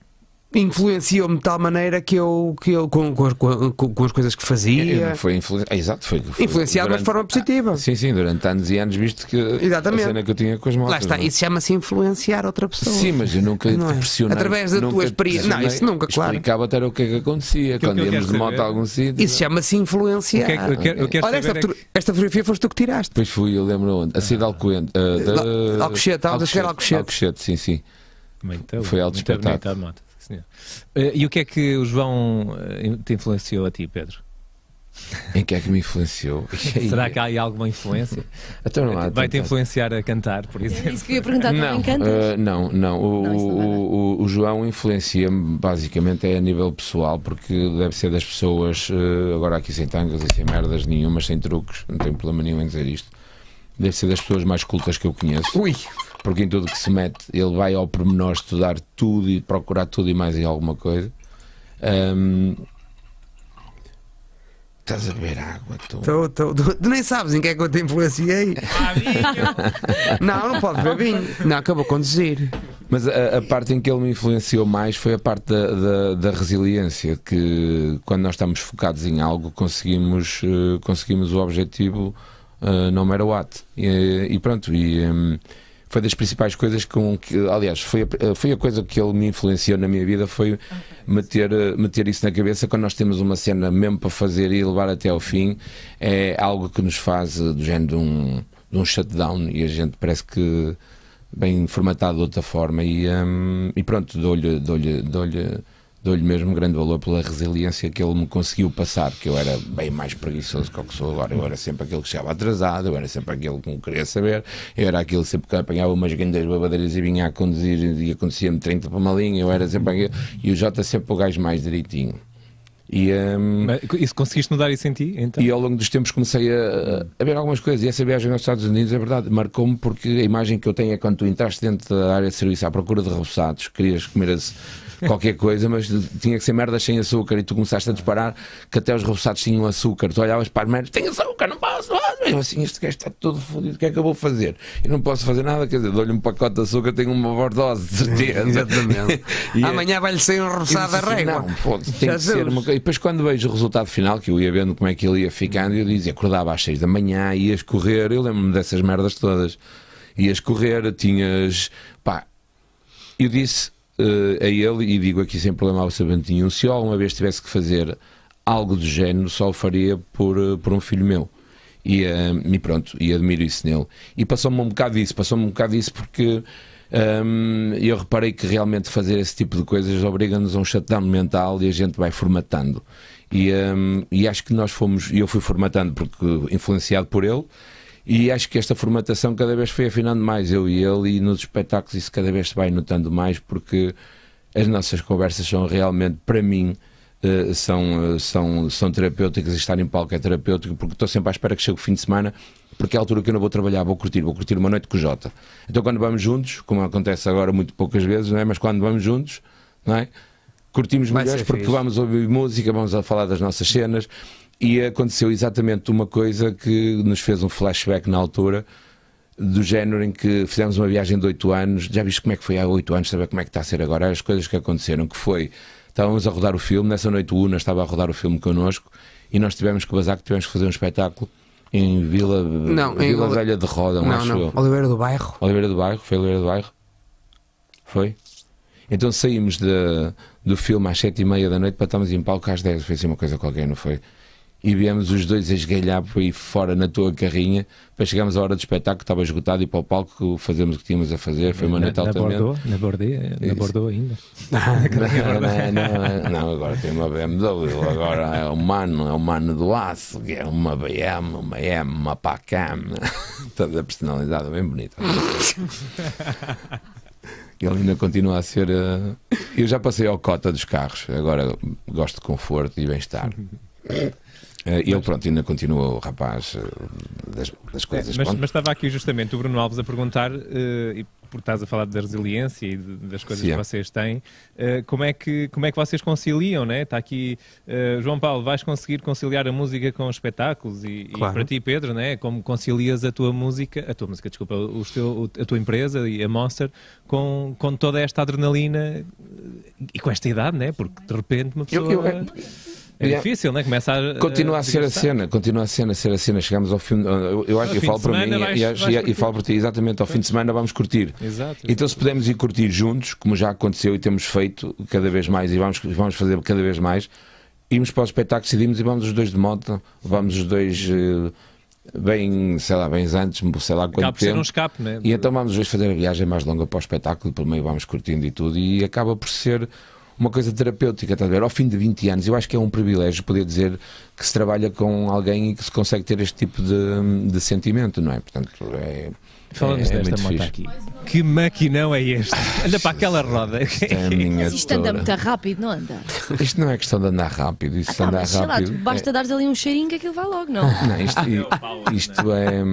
influenciou-me de tal maneira que eu, que eu com, com, com, com as coisas que fazia. Foi influ... ah, exato, foi, foi influenciado, durante... mas de forma positiva. Ah, sim, sim, durante anos e anos, visto que Exatamente. a cena que eu tinha com as motos. Lá está, não? Isso chama-se influenciar outra pessoa. Sim, mas eu nunca Não é? pressionei. Através da nunca tua experiência. Não, pressionei, isso nunca, claro. Explicava até o que é que acontecia Aquilo quando que eu íamos de quero moto saber- a algum sítio. Isso chama-se influenciar. O que é que eu quero, eu quero Olha, esta, saber é foto- esta fotografia foste tu que tiraste. Depois fui, eu lembro onde? A cidade de Alcoente. Uh, da... Alcochete, estávamos a chegar a Alcochete. Alcochete, sim, sim. que- Muito- Foi alto muito espetáculo. bonita a moto, sim, senhor. Eh, E o que é que o João eh, te influenciou a ti, Pedro? Em que é que me influenciou? Será que há aí alguma influência? Então, não há Vai-te tanta- influenciar a cantar, por É exemplo? isso que eu ia perguntar, Não, também cantas? uh, não, não. O, Não, isso não é nada. o, o, o João influencia-me basicamente é a nível pessoal, porque deve ser das pessoas, uh, agora aqui sem tangas e sem merdas nenhumas, sem truques, não tenho problema nenhum em dizer isto. Deve ser das pessoas mais cultas que eu conheço, Ui, porque em tudo que se mete, ele vai ao pormenor estudar tudo e procurar tudo e mais em alguma coisa. Um, Estás a beber água, tu? tô, tô, tô- tu nem sabes em que é que eu te influenciei. Não, não pode beber vinho. Não, acabou de conduzir. Mas a, a parte em que ele me influenciou mais foi a parte da, da, da resiliência, que quando nós estamos focados em algo conseguimos, eh, conseguimos o objetivo uh, no matter what. E, e pronto, e um, foi das principais coisas com que, aliás, foi a, foi a coisa que ele me influenciou na minha vida, foi meter, eh, meter isso na cabeça. Quando nós temos uma cena mesmo para fazer e levar até ao fim, é algo que nos faz eh, do género de um, de um shutdown, e a gente parece que bem formatado de outra forma, e, hum, e pronto, dou-lhe dou-lhe dou-lhe dou-lhe mesmo grande valor pela resiliência que ele me conseguiu passar, que eu era bem mais preguiçoso que o que sou agora. Eu era sempre aquele que chegava atrasado, eu era sempre aquele que não queria saber, eu era aquele sempre que apanhava umas grandes babadeiras e vinha a conduzir e acontecia-me trinta para uma linha, eu era sempre aquele, e o Jota sempre o gajo mais direitinho. E, hum, Mas isso, conseguiste mudar isso em ti? Então? e ao longo dos tempos comecei a, a ver algumas coisas, e essa viagem aos Estados Unidos, é verdade, marcou-me, porque a imagem que eu tenho é quando tu entraste dentro da área de serviço à procura de repousados, querias comer esse, qualquer coisa, mas tinha que ser merdas sem açúcar, e tu começaste a disparar que até os repousados tinham açúcar, tu olhavas para as merdas, tem açúcar, não posso, mesmo assim, este gajo está todo fodido, o que é que eu vou fazer? Eu não posso fazer nada, quer dizer, dou-lhe um pacote de açúcar, tenho uma overdose, de certeza. Exatamente. E é- Amanhã vai-lhe sair um e repousado da disse assim, régua. não, pô, tem que Jesus. ser uma coisa. E depois, quando vejo o resultado final, que eu ia vendo como é que ele ia ficando, eu dizia, acordava às seis da manhã, ias correr, eu lembro-me dessas merdas todas, ias correr, tinhas, pá, eu disse uh, a ele, e digo aqui sem problema absolutamente nenhum, se eu alguma vez tivesse que fazer algo do género, só o faria por, uh, por um filho meu. E, uh, e pronto, e admiro isso nele. E passou-me um bocado disso, passou-me um bocado disso porque um, eu reparei que realmente fazer esse tipo de coisas obriga-nos a um shutdown mental, e a gente vai formatando. E, um, e acho que nós fomos, e eu fui formatando porque influenciado por ele, e acho que esta formatação cada vez foi afinando mais, eu e ele, e nos espetáculos isso cada vez se vai notando mais, porque as nossas conversas são realmente, para mim, Uh, são, uh, são, são terapêuticas, e estar em palco é terapêutico, porque estou sempre à espera que chegue o fim de semana, porque é a altura que eu não vou trabalhar, vou curtir, vou curtir uma noite com o Jota. Então quando vamos juntos, como acontece agora muito poucas vezes, não é? Mas quando vamos juntos, não é? Curtimos Vai melhores ser porque fixe. vamos ouvir música, vamos a falar das nossas cenas, e aconteceu exatamente uma coisa que nos fez um flashback na altura, do género em que fizemos uma viagem de oito anos, já viste como é que foi há oito anos, saber como é que está a ser agora, as coisas que aconteceram, que foi... Estávamos a rodar o filme, nessa noite o Una estava a rodar o filme connosco, e nós tivemos que bazar, que tivemos que fazer um espetáculo em Vila, Não, em Vila Oli- Velha de Roda, Não, acho não. eu. Oliveira do Bairro. Oliveira do Bairro, foi Oliveira do Bairro? Foi? Então saímos de, do filme às sete e meia da noite para estarmos em palco às dez, foi assim uma coisa qualquer, não foi? E viemos os dois a esgalhar por aí fora na tua carrinha, para chegarmos à hora do espetáculo, estava esgotado, e para o palco fazemos o que tínhamos a fazer, foi uma na, noite na altamente... Bordeaux, na Bordeaux, na Isso. Bordeaux ainda. Não, não, não, não, agora tem uma B M W, agora é um mano, é um mano do aço, que é uma B M, uma M, uma Pacam, toda personalizada, bem bonita. Ele ainda continua a ser. uh, Eu já passei ao cota dos carros, agora gosto de conforto e bem-estar. Uh, ele, pronto, ainda continua o rapaz uh, das, das coisas. Mas, Pronto. mas estava aqui justamente o Bruno Alves a perguntar, eh, e porque estás a falar da resiliência e de- das coisas Sim, é. que vocês têm, eh, como, é que, como é que vocês conciliam, né? Está aqui, eh, João Paulo, vais conseguir conciliar a música com os espetáculos e, Claro. e para ti, Pedro, né? Como concilias a tua música, a tua música, desculpa, os teu, a tua empresa e a Monster com, com toda esta adrenalina eh, e com esta idade, né? Porque de repente uma pessoa... Eu- eu- é Yeah. difícil, né? Começa a... Continua a ser a desgastar. cena, continua a cena, a ser a cena. Chegamos ao fim. Eu, eu acho Ao que fim falo de para semana mim vais- e, vais e, e curtir. falo para ti, exatamente. Ao fim de semana vamos curtir. Exato. Então, se pudermos ir curtir juntos, como já aconteceu e temos feito cada vez mais e vamos, vamos fazer cada vez mais, irmos para o espetáculo, decidimos e vamos os dois de moto, vamos os dois eh, bem, sei lá, bem antes, sei lá quanto Acaba por ser tempo. um escape, né? E então vamos os dois fazer a viagem mais longa para o espetáculo, pelo meio vamos curtindo e tudo, e acaba por ser uma coisa terapêutica, estás a ver? Ao fim de vinte anos, eu acho que é um privilégio poder dizer que se trabalha com alguém e que se consegue ter este tipo de, de sentimento, não é? Portanto, é. Falamos é, é desta muito moto fixe. aqui. Que maquinão é este? Anda para aquela roda. Isto é a minha Mas isto anda toda. muito rápido, não anda? Isto não é questão de andar rápido, isto Ah, de tá, andar mas sei lá, rápido. tu basta dares ali um cheirinho que aquilo vai logo, não? é, não, isto, isto é.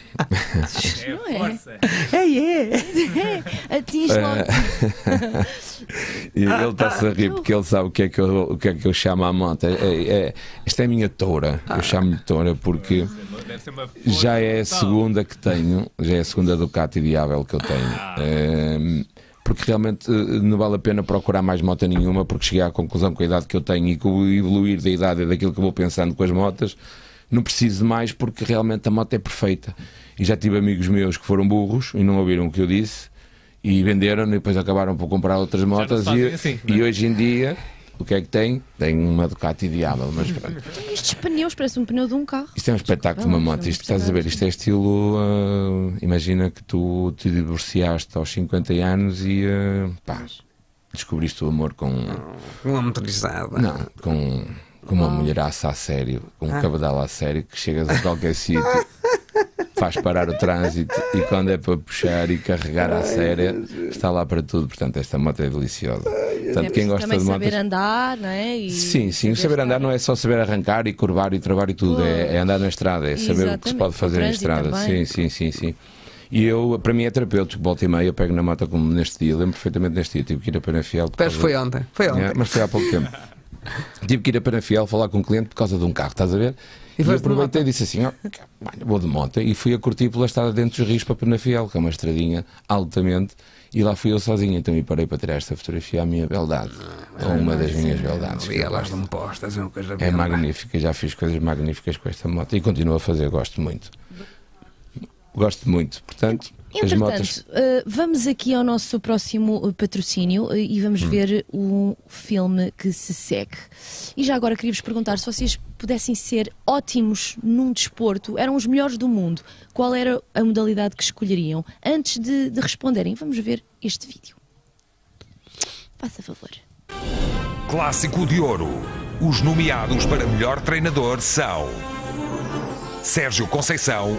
Não é? É, é. Atinge logo. E ele está-se a rir porque ele sabe o que é que eu, o que é que eu chamo a moto. É, é, esta é a minha toura. Eu chamo-lhe toura porque Deve ser uma já é a força segunda que tenho, já é a segunda Ducati Diabel que eu tenho. Ehm, porque realmente eh, não vale a pena procurar mais moto nenhuma, porque cheguei à conclusão com a idade que eu tenho e com o evoluir da idade e daquilo que eu vou pensando com as motas, não preciso de mais porque realmente a moto é perfeita. E já tive amigos meus que foram burros e não ouviram o que eu disse e venderam e depois acabaram por comprar outras motas fazem e, assim, não é? e hoje em dia o que é que tem? Tem uma Ducati Diabel, mas pronto. Estes pneus parecem um pneu de um carro. Isto é um espetáculo de uma moto, isto estás a ver, isto é estilo, ah, imagina que tu te divorciaste aos cinquenta anos e ah, pá, descobriste o amor com, Uma motorizada. não, com, com uma mulheraça a sério, com um cabedal a sério, que chegas a qualquer sítio, faz parar o trânsito e quando é para puxar e carregar à séria, está lá para tudo, portanto esta moto é deliciosa. É Portanto, quem preciso gosta também de saber motos... andar, não é? E Sim, sim, o saber andar não é só saber arrancar e curvar e travar e tudo, é, é andar na estrada, é saber o que se Exatamente, pode fazer o na trânsito estrada. também. Sim, sim, sim, sim. E eu, para mim é terapêutico, volta e meia, eu pego na moto como neste dia, lembro perfeitamente neste dia, tive que ir a Penafiel. por Parece que causa- foi ontem. Foi ontem. É, mas foi há pouco tempo. Tive que ir a Penafiel falar com um cliente por causa de um carro, estás a ver? E E, eu foste de aproveitei e moto? disse assim: ó, olha, vou de moto. E fui a curtir pela estrada dentro dos rios para Penafiel, que é uma estradinha altamente. E lá fui eu sozinho, então me parei para tirar esta fotografia à minha beldade. Ou uma das minhas beldades. que E eu elas gosto. não postas, é uma coisa É bem- magnífica, já fiz coisas magníficas com esta moto e continuo a fazer, gosto muito. Gosto muito, portanto, as Entretanto, motas. eh, vamos aqui ao nosso próximo eh, patrocínio eh, e Hum. vamos ver um filme que se segue. E já agora queria-vos perguntar, se vocês pudessem ser ótimos num desporto, eram os melhores do mundo, qual era a modalidade que escolheriam? Antes de, de responderem, vamos ver este vídeo. Faça favor. Clássico de Ouro. Os nomeados para melhor treinador são Sérgio Conceição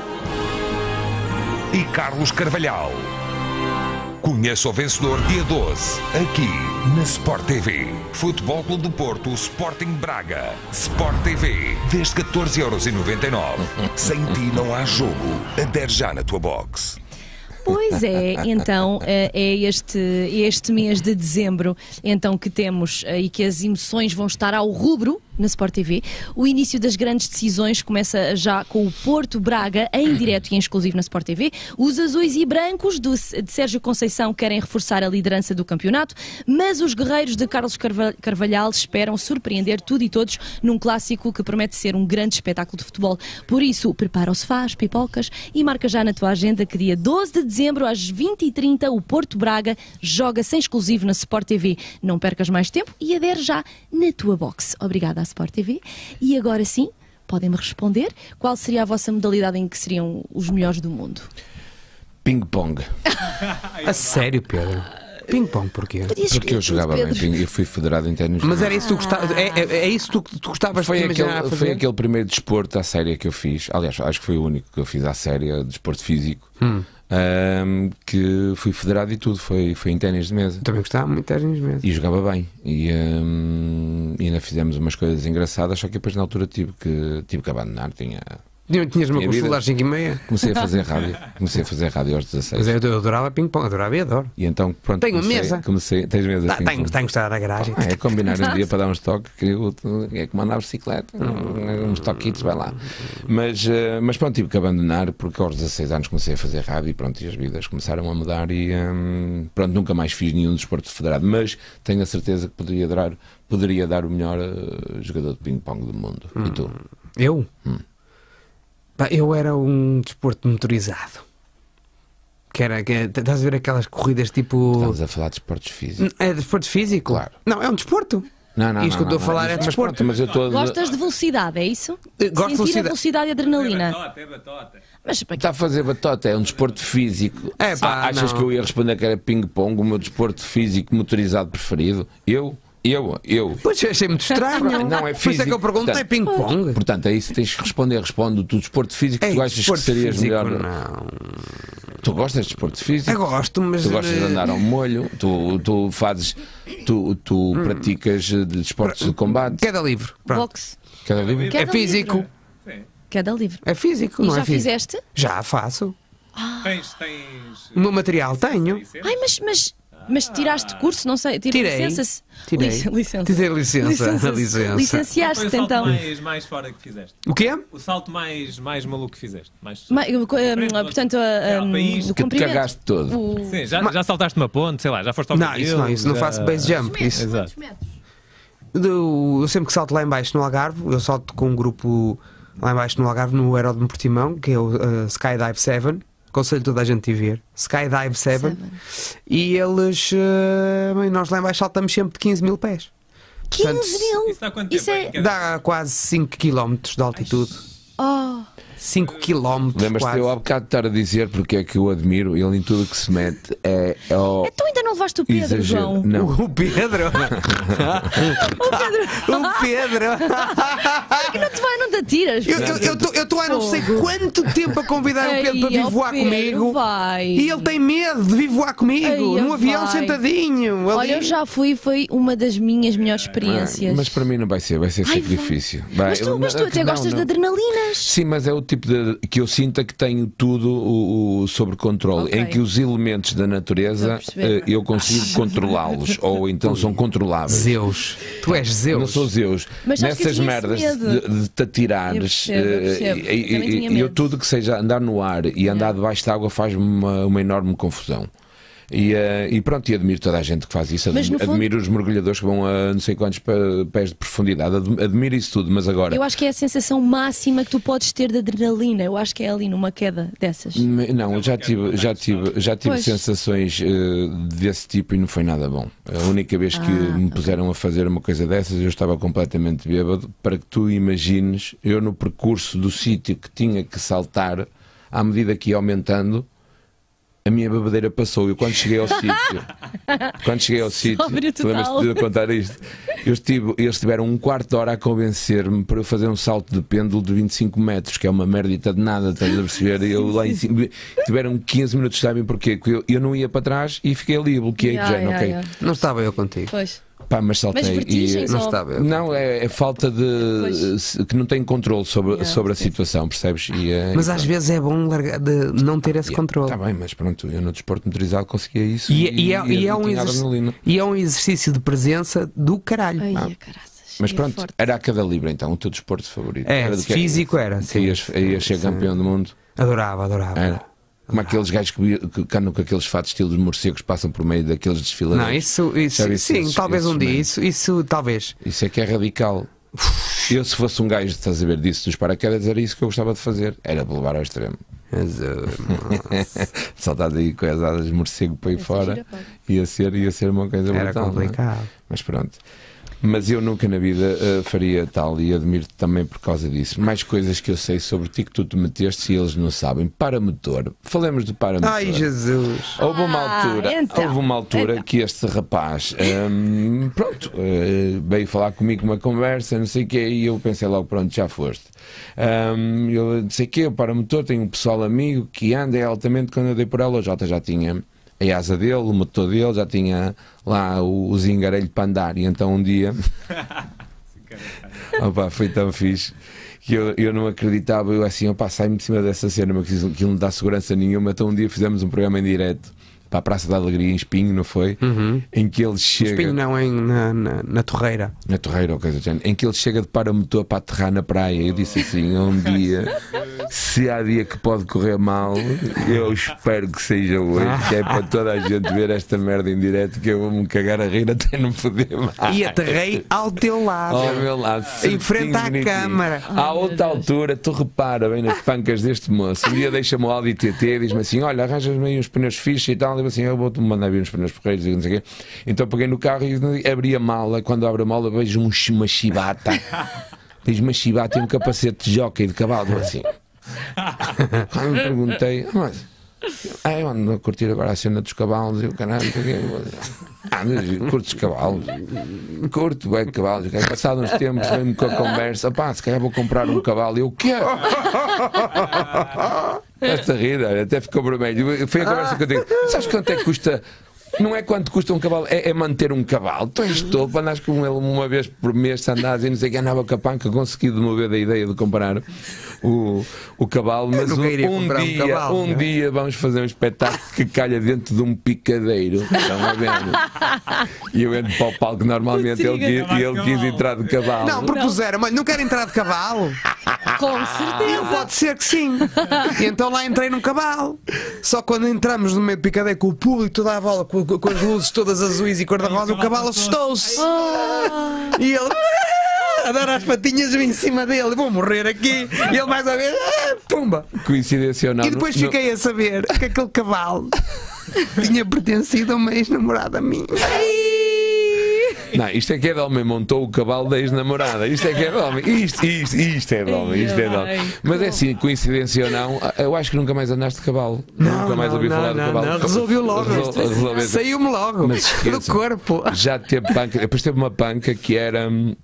e Carlos Carvalhal. Conheça o vencedor dia doze, aqui na Sport T V. Futebol Clube do Porto, Sporting Braga. Sport T V, desde catorze euros e noventa e nove. Sem ti não há jogo. Adere já na tua box. Pois é, então eh, é este, este mês de dezembro então que temos eh, e que as emoções vão estar ao rubro na Sport T V. O início das grandes decisões começa já com o Porto Braga em direto e em exclusivo na Sport T V. Os azuis e brancos do, de Sérgio Conceição querem reforçar a liderança do campeonato, mas os guerreiros de Carlos Carva- Carvalhal esperam surpreender tudo e todos num clássico que promete ser um grande espetáculo de futebol. Por isso, prepara o sofá, as pipocas e marca já na tua agenda que dia doze de dezembro às vinte e trinta o Porto Braga joga-se em exclusivo na Sport T V. Não percas mais tempo e adere já na tua box. Obrigada à Sport T V. E agora sim, podem-me responder qual seria a vossa modalidade em que seriam os melhores do mundo? Ping-pong. A sério, Pedro? Ping-pong, porquê? Podias Porque escolher eu tudo, jogava bem Pedro. ping, eu fui federado em ténis. Mas era isso que tu gostavas, é, é, é isso que tu, tu gostavas Foi de imaginar a aquele, fazer? foi aquele primeiro desporto à séria que eu fiz. Aliás, acho que foi o único que eu fiz à séria, desporto físico. Hum. Ahm, que fui federado e tudo. Foi, foi em ténis de mesa. Também gostava muito de ténis mesmo. E jogava bem. E, ahm, e ainda fizemos umas coisas engraçadas, só que depois na altura tive que, tive que abandonar. Tinha, Tinha- Tinhas-me Minha com o vida. celular às cinco e meia. Comecei a fazer rádio. Comecei a fazer rádio aos dezasseis. Mas eu, eu adorava ping-pong, adorava e adoro. E então, pronto. Tenho comecei, mesa. Comecei, tens mesa Tá, de tenho, ping-pong? tenho que estar na garagem. Ah, é combinar um dia para dar uns toques, que eu é como andar a bicicleta, uns toquitos, vai lá. Mas, eh, mas pronto, tive que abandonar porque aos dezasseis anos comecei a fazer rádio e pronto, e as vidas começaram a mudar e hum, pronto, nunca mais fiz nenhum desporto federado, mas tenho a certeza que poderia dar, poderia dar o melhor eh, jogador de ping-pong do mundo. E tu? Eu? Hum. Pá, eu era um desporto motorizado. Que era, que, estás a ver aquelas corridas tipo. Estamos a falar de desportos físicos. É desporto físico? Claro. Não, é um desporto. Não, não, Isto que eu não, estou a falar não, é mas desporto. pronto, mas eu estou a- Gostas de velocidade, é isso? Eh, gosto de Sentir velocidade. a velocidade e adrenalina. É batota, é batota. Mas para quê? Está a fazer batota, é um desporto físico. É, pá, Ah, achas não. que eu ia responder que era ping-pong, o meu desporto físico motorizado preferido? Eu? Eu? Eu? Pois eu achei muito estranho. Não, é Por isso é que eu físico. perguntei Portanto, ping-pong. Portanto, é isso que tens que responder. Responde o teu desporto físico, Ei, tu achas que desporto serias físico, melhor. Não. Tu gostas de desporto físico? Eu gosto, mas. Tu gostas de eh, andar ao molho, tu, tu fazes, tu, tu Hum. praticas de desportos de combate. Queda livre. Pronto. Boxe. Cada livro? Queda É físico. livre. Sim. Queda livre. É físico, E não já é físico. fizeste? Já faço. Tens, tens. O meu material tenho. licença? Ai, mas, mas, mas tiraste curso, não sei. Tirei Tirei. licença. Tirei. Lic- licença. Tirei licença. Licença. Licença. Foi o Licenciaste-te salto então. mais, mais fora que fizeste. O quê? O salto mais, mais maluco que fizeste. Mais... Ma- eu- co- eh, portanto, É, a- ao a- país. o Que te comprimento. cagaste todo. O- Sim, já, Mas- já saltaste uma ponte, sei lá, já foste ao Não, isso não, isso não já- faço base jump. Isso. Exato. Do- eu sempre que salto lá em baixo no Algarve, eu salto com um grupo lá em baixo no Algarve, no Aeródromo Portimão, que é o uh, Skydive sete. Aconselho toda a gente a ir ver. Skydive sete. Seven. E eles. uh, bem, nós lá em baixo saltamos sempre de quinze mil pés. quinze Portanto, mil! Isso dá quanto Isso tempo? é- em cada- Dá quase cinco quilómetros de altitude. Oh, cinco quilómetros. Lembras-te quase. eu há bocado de estar a dizer porque é que eu admiro ele em tudo que se mete é ao então ainda não levaste o Pedro, exagero. João? Não. O Pedro! o Pedro! Que não te vai, não te atiras. Eu estou há não sei quanto tempo a convidar o Pedro para vir Ei, ó, voar Pedro, comigo. vai. E ele tem medo de vir voar comigo, Ei, num avião vai. sentadinho. ali. Olha, eu já fui, foi uma das minhas melhores experiências. Mas para mim não vai ser, vai ser Ai, sacrifício. Mas Vai, tu, eu- mas tu não, até não, gostas não. de adrenalinas. Sim, mas é o tipo de que eu sinto que tenho tudo o, o sobre controle, Ok. em que os elementos da natureza Estou a perceber. eh, eu consigo controlá-los, ou então são controláveis. Zeus. Tu és Eu Zeus. não sou Zeus. Mas sabes que eu Nessas tinha merdas esse medo. de, de te atirares, Eu percebo, eu eh, percebo. e- Eu também e- tinha e eu medo. tudo que seja andar no ar e andar debaixo de água faz-me uma, uma enorme confusão. E, eh, e pronto, e admiro toda a gente que faz isso. Mas, Admi- no fundo- Admiro os mergulhadores que vão a não sei quantos pé- pés de profundidade. Ad- Admiro isso tudo, mas agora. Eu acho que é a sensação máxima que tu podes ter de adrenalina. Eu acho que é ali numa queda dessas. Me- Não, eu já tive, já tive, já tive Pois. sensações eh, desse tipo e não foi nada bom. A única vez que Ah, me puseram a fazer uma coisa dessas, eu estava completamente bêbado. Para que tu imagines, eu no percurso do sítio que tinha que saltar, à medida que ia aumentando, a minha babadeira passou. Eu quando cheguei ao sítio, quando cheguei ao sítio, Sóbrio tu lembras-te total. de eu contar isto? Eu estive, eles tiveram um quarto de hora a convencer-me para eu fazer um salto de pêndulo de vinte e cinco metros, que é uma merdita de nada, estás a perceber? E eu lá em cima, tiveram quinze minutos, sabem porquê? Porque eu, eu não ia para trás e fiquei ali, bloqueei, Ya, de género, ya, ok. ya. Não estava eu contigo. Pois. Pá, mas saltei Mas vertigem e. Não só. estava eu. Não, é, é falta de. Pois. se- que não tem controle sobre, Yeah, sobre a sim. situação, percebes? E, eh, Mas e às pronto. vezes é bom largar de não ter esse controle. Está bem, mas pronto, eu no desporto motorizado conseguia isso. E, e é, e é não um tinha exerc- adrenalina. e é um exercício de presença do caralho. Ai, Ah. caraças. Mas é pronto, forte. era a cada livre então, o teu desporto favorito. É, era do que- físico era, que sim. Ias, ias ser campeão do mundo. Adorava, adorava. Era. Como aqueles gajos que, vi- que, que andam com aqueles fatos estilo de morcegos, passam por meio daqueles desfiladores. Não, isso, isso Já viste sim, esses- talvez um esses dia. memes? Isso, isso talvez. Isso é que é radical. Eu, se fosse um gajo, estás a ver, disso dos paraquedas, era isso que eu gostava de fazer. Era de levar ao extremo. Mas, uh, Saltar daí com as asas de morcego para aí Essa fora. gira, pá. Ia ser, ia ser uma coisa era brutal, não é? complicado. Mas pronto. Mas eu nunca na vida eh, faria tal e admiro-te também por causa disso. Mais coisas que eu sei sobre ti que tu te meteste e eles não sabem. Paramotor. Falemos do paramotor. Ai, Jesus. Houve uma Ah, altura, então, houve uma altura então. que este rapaz hum, pronto, eh, veio falar comigo uma conversa, não sei o quê, e eu pensei logo, pronto, já foste. Hum, eu não sei o quê, o paramotor, tenho um pessoal amigo que anda, é altamente, quando eu dei por ela, o Jota já tinha a asa dele, o motor dele, já tinha lá o, o zingarelho para andar, e então um dia opa, foi tão fixe que eu, eu não acreditava. Eu assim, opá, sai-me de cima dessa cena, mas aquilo não dá segurança nenhuma. Então um dia fizemos um programa em direto para a Praça da Alegria, em Espinho, não foi? Uhum. Em que ele chega. Espinho não, em, na, na, na Torreira. Na Torreira ou coisa do género. Em que ele chega de paramotor para aterrar na praia. Eu disse assim: um dia, se há dia que pode correr mal, eu espero que seja hoje, que é para toda a gente ver esta merda em direto, que eu vou-me cagar a rir até não poder mais. E aterrei ao teu lado. Ao meu lado, Em frente à bonitinho. câmara. À outra altura, tu repara bem nas pancas deste moço. Um dia deixa-me o Audi T T e diz-me assim: olha, arranjas-me aí uns pneus fixos e tal. E eu assim: eu vou-te mandar vir uns pneus porreiros e não sei o quê. Então peguei no carro e abri a mala. Quando abro a mala, vejo um, uma chibata. Vejo uma chibata e um capacete de jockey de cavalo. Assim. Quando me perguntei, mas. Ah, eu ando a curtir agora a cena dos cavalos e o caralho. Ah, curto os cavalos. Curto bem cavalos. Passado uns tempos, vem-me com a conversa. Pá, se calhar vou comprar um cavalo. E eu, o quê? Esta rida, até ficou vermelho. Foi a conversa que eu tenho. Sabes quanto é que custa? Não é quanto custa um cavalo, é, é manter um cavalo. Tu és todo, andas com ele uma vez por mês, se andas e não sei o que, andava com a panca, consegui demover da ideia de comprar o, o cavalo, mas um, um, dia, um, cavalo, um dia vamos fazer um espetáculo que calha dentro de um picadeiro. Estão a ver? E eu entro para o palco normalmente ele quis, e ele quis entrar de cavalo. Não, propuseram, mas não quero entrar de cavalo. Com certeza. Pode ser que sim. E então lá entrei num cavalo. Só quando entramos no meio de picadeiro com o público toda a bola, com, com as luzes todas azuis e cor-de-rosa, o cavalo assustou-se. Oh. E ele a dar as patinhas em cima dele. Vou morrer aqui. E ele mais uma vez, ah, pumba. Coincidência ou não? E depois no, fiquei a saber que aquele cavalo tinha pertencido a uma ex-namorada minha. Não, isto é que é de homem, montou o cavalo da ex-namorada. Isto é que é de homem. Isto, isto, isto é de homem, isto é de homem. Mas é assim, coincidência ou não, eu acho que nunca mais andaste de cavalo. Não, nunca mais não, ouvi não, falar não, de cavalo. não, resolveu logo. Resol, resolveu. Saiu-me logo Mas do esqueça, corpo. já teve panca. Depois teve uma panca que era uh,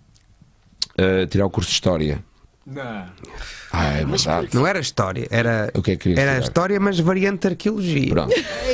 tirar o curso de História. Não. Ah, é verdade. Não era história, era, O que é que querias era tirar? história, mas variante arqueologia. Pronto.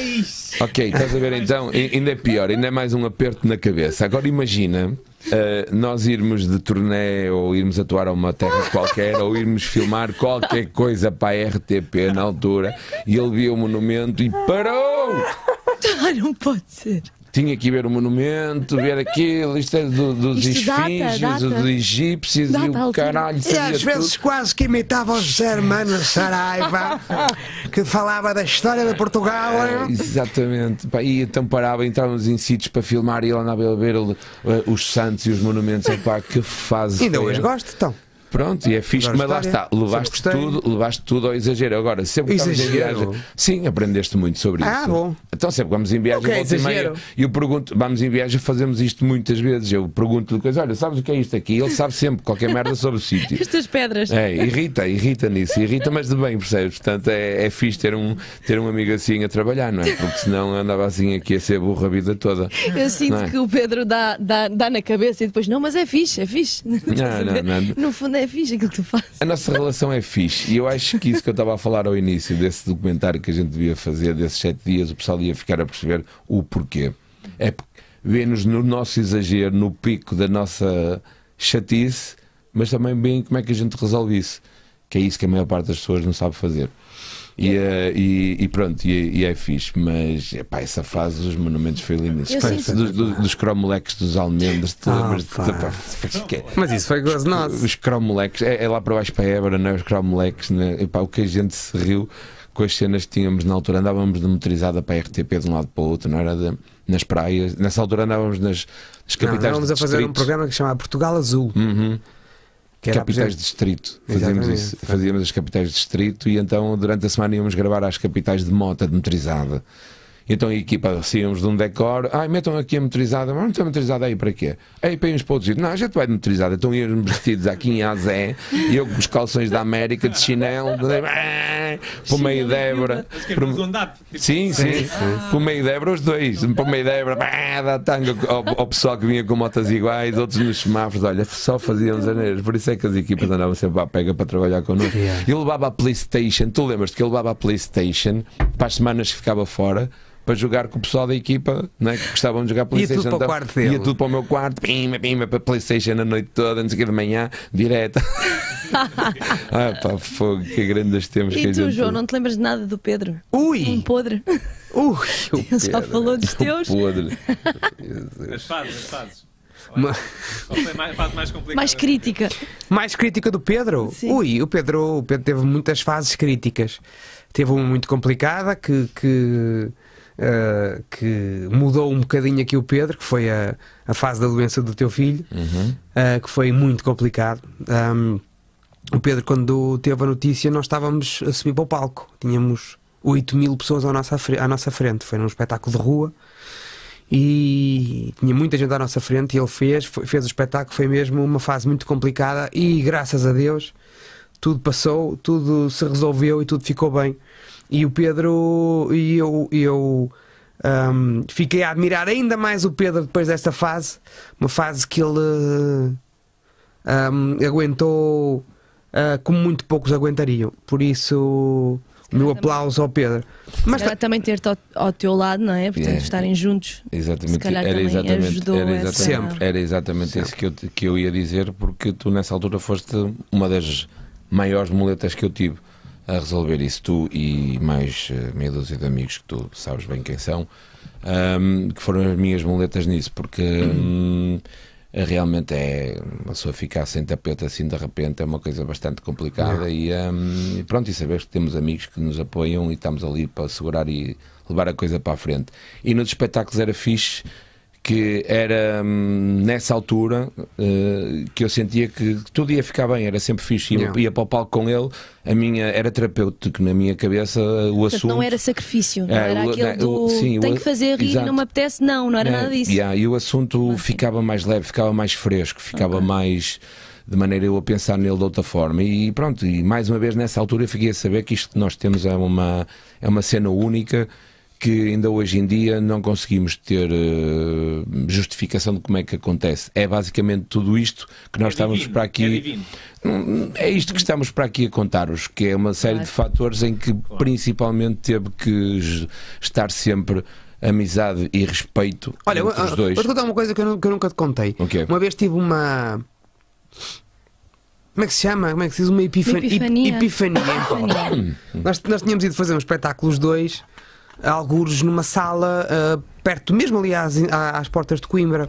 Ok, estás a ver então? Ainda é pior, ainda é mais um aperto na cabeça. Agora imagina uh, nós irmos de turnê ou irmos atuar a uma terra qualquer ou irmos filmar qualquer coisa para a R T P na altura e ele viu o monumento e parou! Ah, não pode ser. Tinha que ir ver o monumento, ver aquilo, isto é do, dos Isto data, esfinges, data. dos egípcios Data e o a altura. caralho. E sabia às vezes tudo. quase que imitava o José Hermano Saraiva, que falava da história de Portugal. É, exatamente. Pá, e então parava, entrávamos em sítios para filmar e ele andava a ver uh, os santos e os monumentos. Epá, que fase. Ainda foi. hoje gosto, então. Pronto, e é fixe, Agora mas lá história, está, levaste sempre gostei. tudo, levaste tudo ao exagero. Agora, sempre que estamos em Exagero? viagem, sim, aprendeste muito sobre Ah, isso. bom. Então, sempre que vamos em viagem, O que é volta e meia, exagero? e eu pergunto, vamos em viagem, fazemos isto muitas vezes. Eu pergunto-lhe coisas, olha, sabes o que é isto aqui? Ele sabe sempre qualquer merda sobre o sítio. Estas pedras. É, irrita, irrita nisso, irrita, mas de bem, percebes? Portanto, é, é fixe ter um, ter um amigo assim a trabalhar, não é? Porque senão andava assim aqui a ser burro a vida toda. Eu sinto Não é? que o Pedro dá, dá, dá na cabeça e depois, não, mas é fixe, é fixe. Estás a não, ver? não. No fundo é fixe aquilo que tu fazes. A nossa relação é fixe e eu acho que isso que eu estava a falar ao início desse documentário que a gente devia fazer, desses sete dias, o pessoal ia ficar a perceber o porquê. É porque vê-nos no nosso exagero, no pico da nossa chatice, mas também bem como é que a gente resolve isso, que é isso que a maior parte das pessoas não sabe fazer. E, uh, e, e pronto, e, e é fixe, mas epá, essa fase dos monumentos foi linda. Eu sinto- Do, do, dos cromoleques dos almendres, te Ah, lembras de- pá. pá, que- Mas isso foi gozo nosso. os cromoleques, é, é lá para baixo para a Évora, não é? Os cromoleques, né? Epá, o que a gente se riu com as cenas que tínhamos na altura, andávamos de motorizada para a R T P de um lado para o outro, não era? De, nas praias, nessa altura andávamos nas, nas Não, capitais estávamos de a fazer um distritos. programa que se chamava Portugal Azul. Uhum. Que era, Capitais por de exemplo, distrito, fazíamos Exatamente. isso, fazíamos as capitais de distrito e então durante a semana íamos gravar às capitais de mota, de motorizada. E então a equipa saíamos de um decor, ai, metam aqui a motorizada, mas não tem motorizada aí para quê? Aí para irmos para outro sítio, não, a gente vai de motorizada, então íamos vestidos aqui em Azé, e eu com os calções da América, de chinelo, de... para o meio de Évora. Para o andar. Sim, sim, para o meio de Évora, os dois, para o meio de Évora, bah, dá tanga ao, ao pessoal que vinha com motas iguais, outros nos semáforos, olha, só fazíamos janeiros, por isso é que as equipas andavam sempre à pega para trabalhar connosco. Yeah. Eu levava a PlayStation, tu lembras-te que eu levava a PlayStation para as semanas que ficava fora para jogar com o pessoal da equipa, não é? Que gostavam de jogar PlayStation. tudo para o então, quarto dele. Ia tudo para o meu quarto, pima, pima, para a PlayStation a noite toda, não sei o que, de manhã, direto. Ah, pá, fogo, que grandes temos que E a tu, gente... João, não te lembras de nada do Pedro? Ui! Um podre. Ui! Ele já falou dos teus. Podre. As fases, as fases. Ma- Qual foi a mais- a fase mais complicada? Mais crítica. Mais crítica do Pedro? Sim. Ui, o Pedro, o Pedro teve muitas fases críticas. Teve uma muito complicada que, que, uh, que mudou um bocadinho aqui o Pedro, que foi a, a fase da doença do teu filho, Uhum. uh, que foi muito complicado. Um, o Pedro, quando teve a notícia, nós estávamos a subir para o palco. Tínhamos oito mil pessoas à nossa, fre- à nossa frente. Foi num espetáculo de rua. E tinha muita gente à nossa frente e ele fez, foi- fez o espetáculo, foi mesmo uma fase muito complicada e graças a Deus tudo passou, tudo se resolveu e tudo ficou bem. E o Pedro e eu, eu ahm, fiquei a admirar ainda mais o Pedro depois desta fase, uma fase que ele ahm, aguentou ah, como muito poucos aguentariam. Por isso o meu aplauso ao Pedro. Mas Mas também ter-te ao, ao teu lado, não é? Portanto, Yeah. estarem juntos. Exatamente, Se calhar era também exatamente, ajudou era essa- exatamente, Sempre. era exatamente isso que eu, que eu ia dizer, porque tu nessa altura foste uma das maiores muletas que eu tive a resolver isso, tu e mais eh, meia dúzia de amigos que tu sabes bem quem são, ahm, que foram as minhas muletas nisso, porque hum, realmente é uma pessoa ficar sem tapete assim de repente é uma coisa bastante complicada e, hum, e pronto, e saber que temos amigos que nos apoiam e estamos ali para segurar e levar a coisa para a frente. E nos espetáculos era fixe que era hum, nessa altura eh, que eu sentia que tudo ia ficar bem, era sempre fixe, ia, Yeah. ia para o palco com ele, a minha, era terapêutico na minha cabeça o Portanto, assunto. não era sacrifício, não É, era o- aquele não, do o- sim, tenho o- que fazer rir e exato. não me apetece, não, não era É, nada disso. yeah, e o assunto Mas, sim. ficava mais leve, ficava mais fresco, ficava mais de maneira eu a pensar nele de outra forma. E pronto, e mais uma vez nessa altura eu fiquei a saber que isto que nós temos é uma, é uma cena única que ainda hoje em dia não conseguimos ter eh, justificação de como é que acontece. É basicamente tudo isto que nós É estávamos divino, para aqui. é divino. Hum, É isto que estamos para aqui a contar-vos, que é uma série Claro. de fatores em que principalmente teve que j- estar sempre amizade e respeito olha, entre eu- os eu- dois. vou-te contar uma coisa que eu, nu- que eu nunca te contei. O quê? Uma vez tive uma. Como é que se chama? Como é que se diz? Uma epifa- Uma epifania. ep- epifania. Epifania. nós, nós tínhamos ido fazer um espetáculo os dois, algures numa sala ah, perto, mesmo ali às, às portas de Coimbra.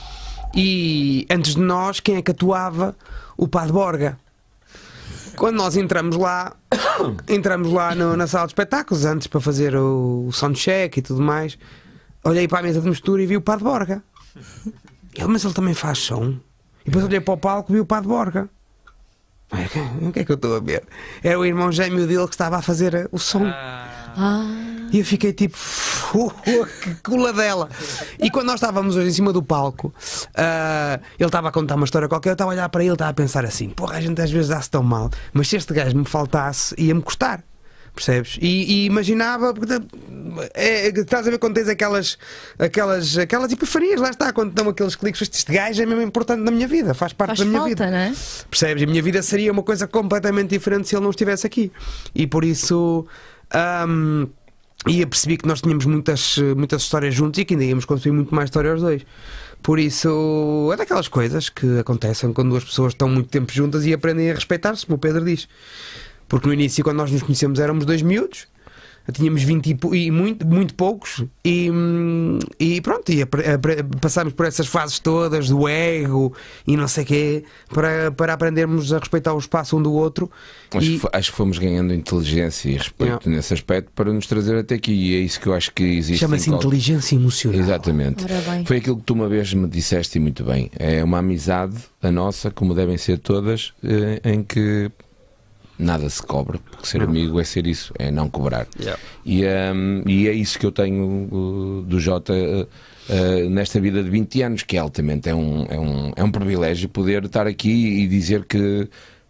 E antes de nós, quem é que atuava? O Padre Borga. Quando nós entramos lá, entramos lá no- na sala de espetáculos, antes para fazer o, o soundcheck e tudo mais, olhei para a mesa de mistura e vi o Padre Borga. Ele, mas ele também faz som. E depois olhei para o palco e vi o Padre Borga. Ai, o que é que eu estou a ver? Era o irmão gêmeo dele que estava a fazer o som. Ah, E eu fiquei tipo, que coladela. E quando nós estávamos hoje em cima do palco, ah, ele estava a contar uma história qualquer, eu estava a olhar para ele, estava a pensar assim: porra, a gente às vezes dá-se tão mal, mas se este gajo me faltasse, ia-me custar. Percebes? E, e imaginava, porque, é, é, estás a ver quando tens aquelas, aquelas, aquelas epifanias, lá está, quando dão aqueles cliques, este gajo é mesmo importante na minha vida, faz parte faz da minha falta, vida. não é? Percebes? A minha vida seria uma coisa completamente diferente se ele não estivesse aqui. E por isso. hum, e eu percebi que nós tínhamos muitas, muitas histórias juntos e que ainda íamos construir muito mais histórias os dois. Por isso, é daquelas coisas que acontecem quando duas pessoas estão muito tempo juntas e aprendem a respeitar-se, como o Pedro diz. Porque no início, quando nós nos conhecemos, éramos dois miúdos, tínhamos vinte e, pou- e muito, muito poucos, e, hum, e pronto, e apre- apre- passámos por essas fases todas do ego e não sei o quê, para, para aprendermos a respeitar o espaço um do outro. Acho, E- que fo- acho que fomos ganhando inteligência e respeito Yeah. nesse aspecto para nos trazer até aqui. E é isso que eu acho que existe. Chama-se em qual- inteligência emocional. Exatamente. Ora bem. Foi aquilo que tu uma vez me disseste e muito bem. É uma amizade, a nossa, como devem ser todas, eh, em que nada se cobra, porque ser Não. amigo é ser isso, é não cobrar. Yeah. E, hum, e é isso que eu tenho uh, do Jota uh, uh, nesta vida de vinte anos, que é altamente é um, é, um, é um privilégio poder estar aqui e dizer que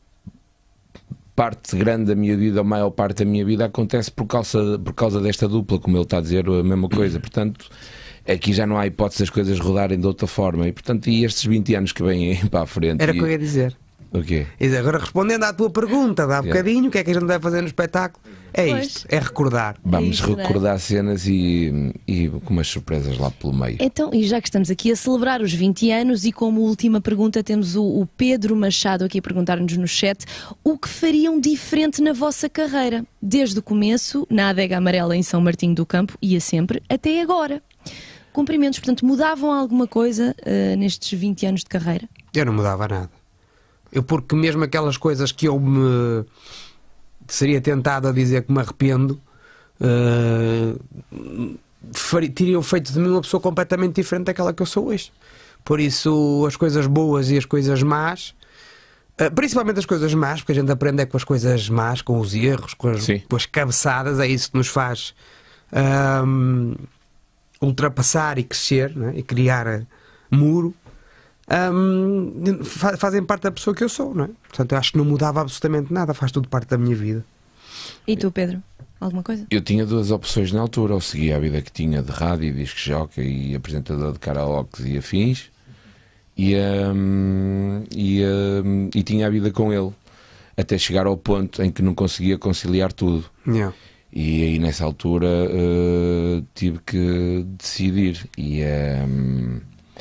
parte grande da minha vida, a maior parte da minha vida, acontece por causa, por causa desta dupla, como ele está a dizer a mesma coisa. Portanto, aqui já não há hipótese das coisas rodarem de outra forma. E portanto, e estes vinte anos que vêm para a frente. Era o e- que eu ia dizer. O quê? E agora respondendo à tua pergunta de há bocadinho, o que é que a gente vai fazer no espetáculo? É Pois. isto, é recordar. Vamos isso, não é? recordar cenas e, e com umas surpresas lá pelo meio. Então, e já que estamos aqui a celebrar os vinte anos, e como última pergunta temos o, o Pedro Machado aqui a perguntar-nos no chat o que fariam diferente na vossa carreira, desde o começo, na Adega Amarela em São Martinho do Campo, ia sempre, até agora. Cumprimentos, portanto, mudavam alguma coisa uh, nestes vinte anos de carreira? Eu não mudava nada. Eu, porque mesmo aquelas coisas que eu me seria tentado a dizer que me arrependo, uh, faria, teriam feito de mim uma pessoa completamente diferente daquela que eu sou hoje. Por isso, as coisas boas e as coisas más, uh, principalmente as coisas más, porque a gente aprende é com as coisas más, com os erros, com as, com as cabeçadas, é isso que nos faz um, ultrapassar e crescer, não é? E criar muro. Um, fazem parte da pessoa que eu sou, não é? Portanto, eu acho que não mudava absolutamente nada, faz tudo parte da minha vida. E tu, Pedro? Alguma coisa? Eu tinha duas opções na altura, ou seguia a vida que tinha de rádio, disco jockey e apresentador de karaokes e afins, e, um, e, um, e tinha a vida com ele, até chegar ao ponto em que não conseguia conciliar tudo. Yeah. E aí nessa altura uh, tive que decidir e, um,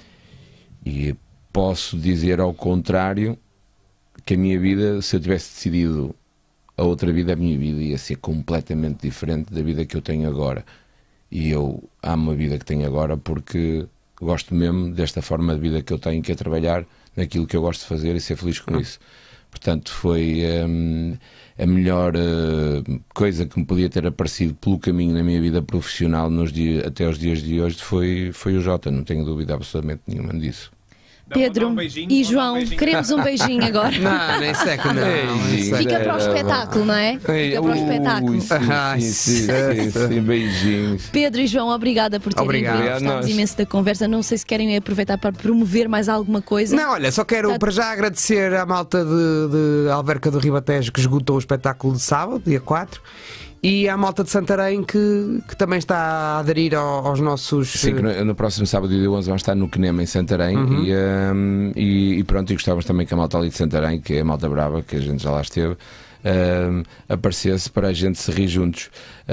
e posso dizer ao contrário que a minha vida, se eu tivesse decidido a outra vida, a minha vida ia ser completamente diferente da vida que eu tenho agora. E eu amo a vida que tenho agora porque gosto mesmo desta forma de vida que eu tenho, que é trabalhar naquilo que eu gosto de fazer e ser feliz com isso. Portanto, foi hum, a melhor uh, coisa que me podia ter aparecido pelo caminho na minha vida profissional nos dias, até os dias de hoje foi, foi o Jota, não tenho dúvida absolutamente nenhuma disso. Pedro um beijinho, e vou dar um João, beijinho. queremos um beijinho agora. Não, nem sei que não. nem sei. Fica para o espetáculo, não é? Fica para o espetáculo. Ui, sim, Ai, sim, sim, sim, sim, beijinhos. Pedro e João, obrigada por terem Obrigado. vindo. Obrigado, Gostámos nós. imenso da conversa. Não sei se querem aproveitar para promover mais alguma coisa. Não, olha, só quero Tá- para já agradecer à malta de, de Alverca do Ribatejo que esgotou o espetáculo de sábado, dia quatro, e à malta de Santarém que, que também está a aderir ao- aos nossos. Sim, que no, no próximo sábado, dia onze, vamos estar no Quenema em Santarém e, um, e, e pronto, e gostávamos também que a malta ali de Santarém, que é a malta brava, que a gente já lá esteve, um, aparecesse para a gente se rir juntos.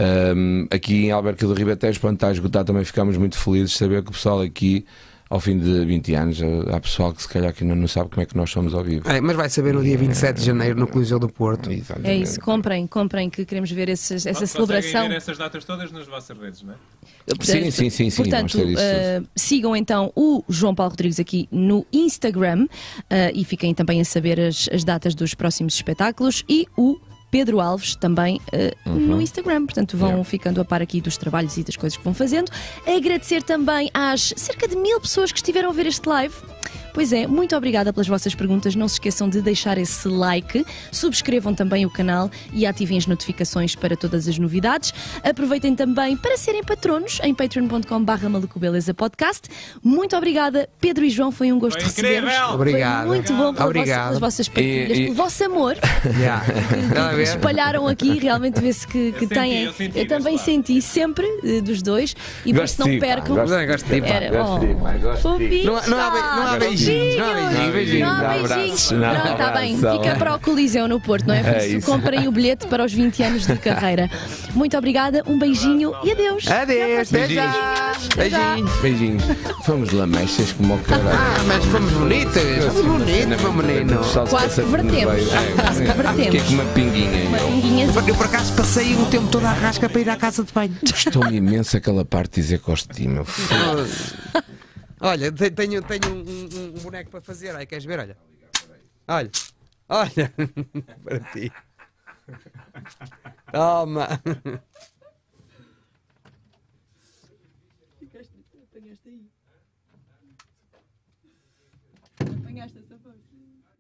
Um, aqui em Alverca do Ribatejo, pronto, está a esgotar, também ficámos muito felizes de saber que o pessoal aqui, ao fim de vinte anos, há pessoal que se calhar que ainda não sabe como é que nós somos ao vivo. É, mas vai saber no dia vinte e sete de janeiro no Coliseu do Porto. Exatamente. É isso, comprem, comprem, que queremos ver esses, essa Conseguem celebração. ver essas datas todas nas vossas redes, não é? Sim, sim, sim, sim, Portanto, vamos ter isso eh, sigam então o João Paulo Rodrigues aqui no Instagram eh, e fiquem também a saber as, as datas dos próximos espetáculos, e o Pedro Alves também eh, no Instagram. Portanto, vão Yeah. ficando a par aqui dos trabalhos e das coisas que vão fazendo. Agradecer também às cerca de mil pessoas que estiveram a ver este live. Pois é, muito obrigada pelas vossas perguntas. Não se esqueçam de deixar esse like, subscrevam também o canal e ativem as notificações para todas as novidades. Aproveitem também para serem patronos em patreon ponto com barra maluco beleza podcast. Muito obrigada, Pedro e João, foi um gosto Foi receber-vos. incrível! Obrigado. Foi muito bom pela Obrigado. vossa- pelas vossas partilhas, E- e- pelo vosso amor Yeah. Está a que ver? espalharam aqui. Realmente vê-se que, que senti, têm. eu senti também deste senti sempre eh, dos dois, e por isso Gosto não de ti, pá, percam. gosto Não, gosto de ti, pá. Era, Gosto de ti, pá, gosto de ti. Não há- não há be- não há beijinhos, não há beijinhos, beijinhos. Não há Não há beijinhos. abraço, não há Pronto, está bem. abraço. Fica para o Coliseu no Porto, não é? Por É isso, isso. comprem o bilhete para os vinte anos de carreira. Muito obrigada, um beijinho e adeus. Adeus, até já. Até já. Beijinhos. Beijinhos. Fomos lamechas como o caralho. Ah, mas fomos bonitas. Fomos bonitas, meu menino. Quase que vertemos. Quase que vertemos. Fiquei com uma pinguinha. Uma eu. pinguinha. Eu por acaso passei o tempo todo à rasca para ir à casa de banho. Gostou-me imenso aquela parte de dizer que gosto de ti, meu filho. Olha, te- tenho, tenho um, um- um boneco para fazer. Aí, queres ver? Olha. Olha. Olha. Para ti. Toma. Apanhaste essa voz.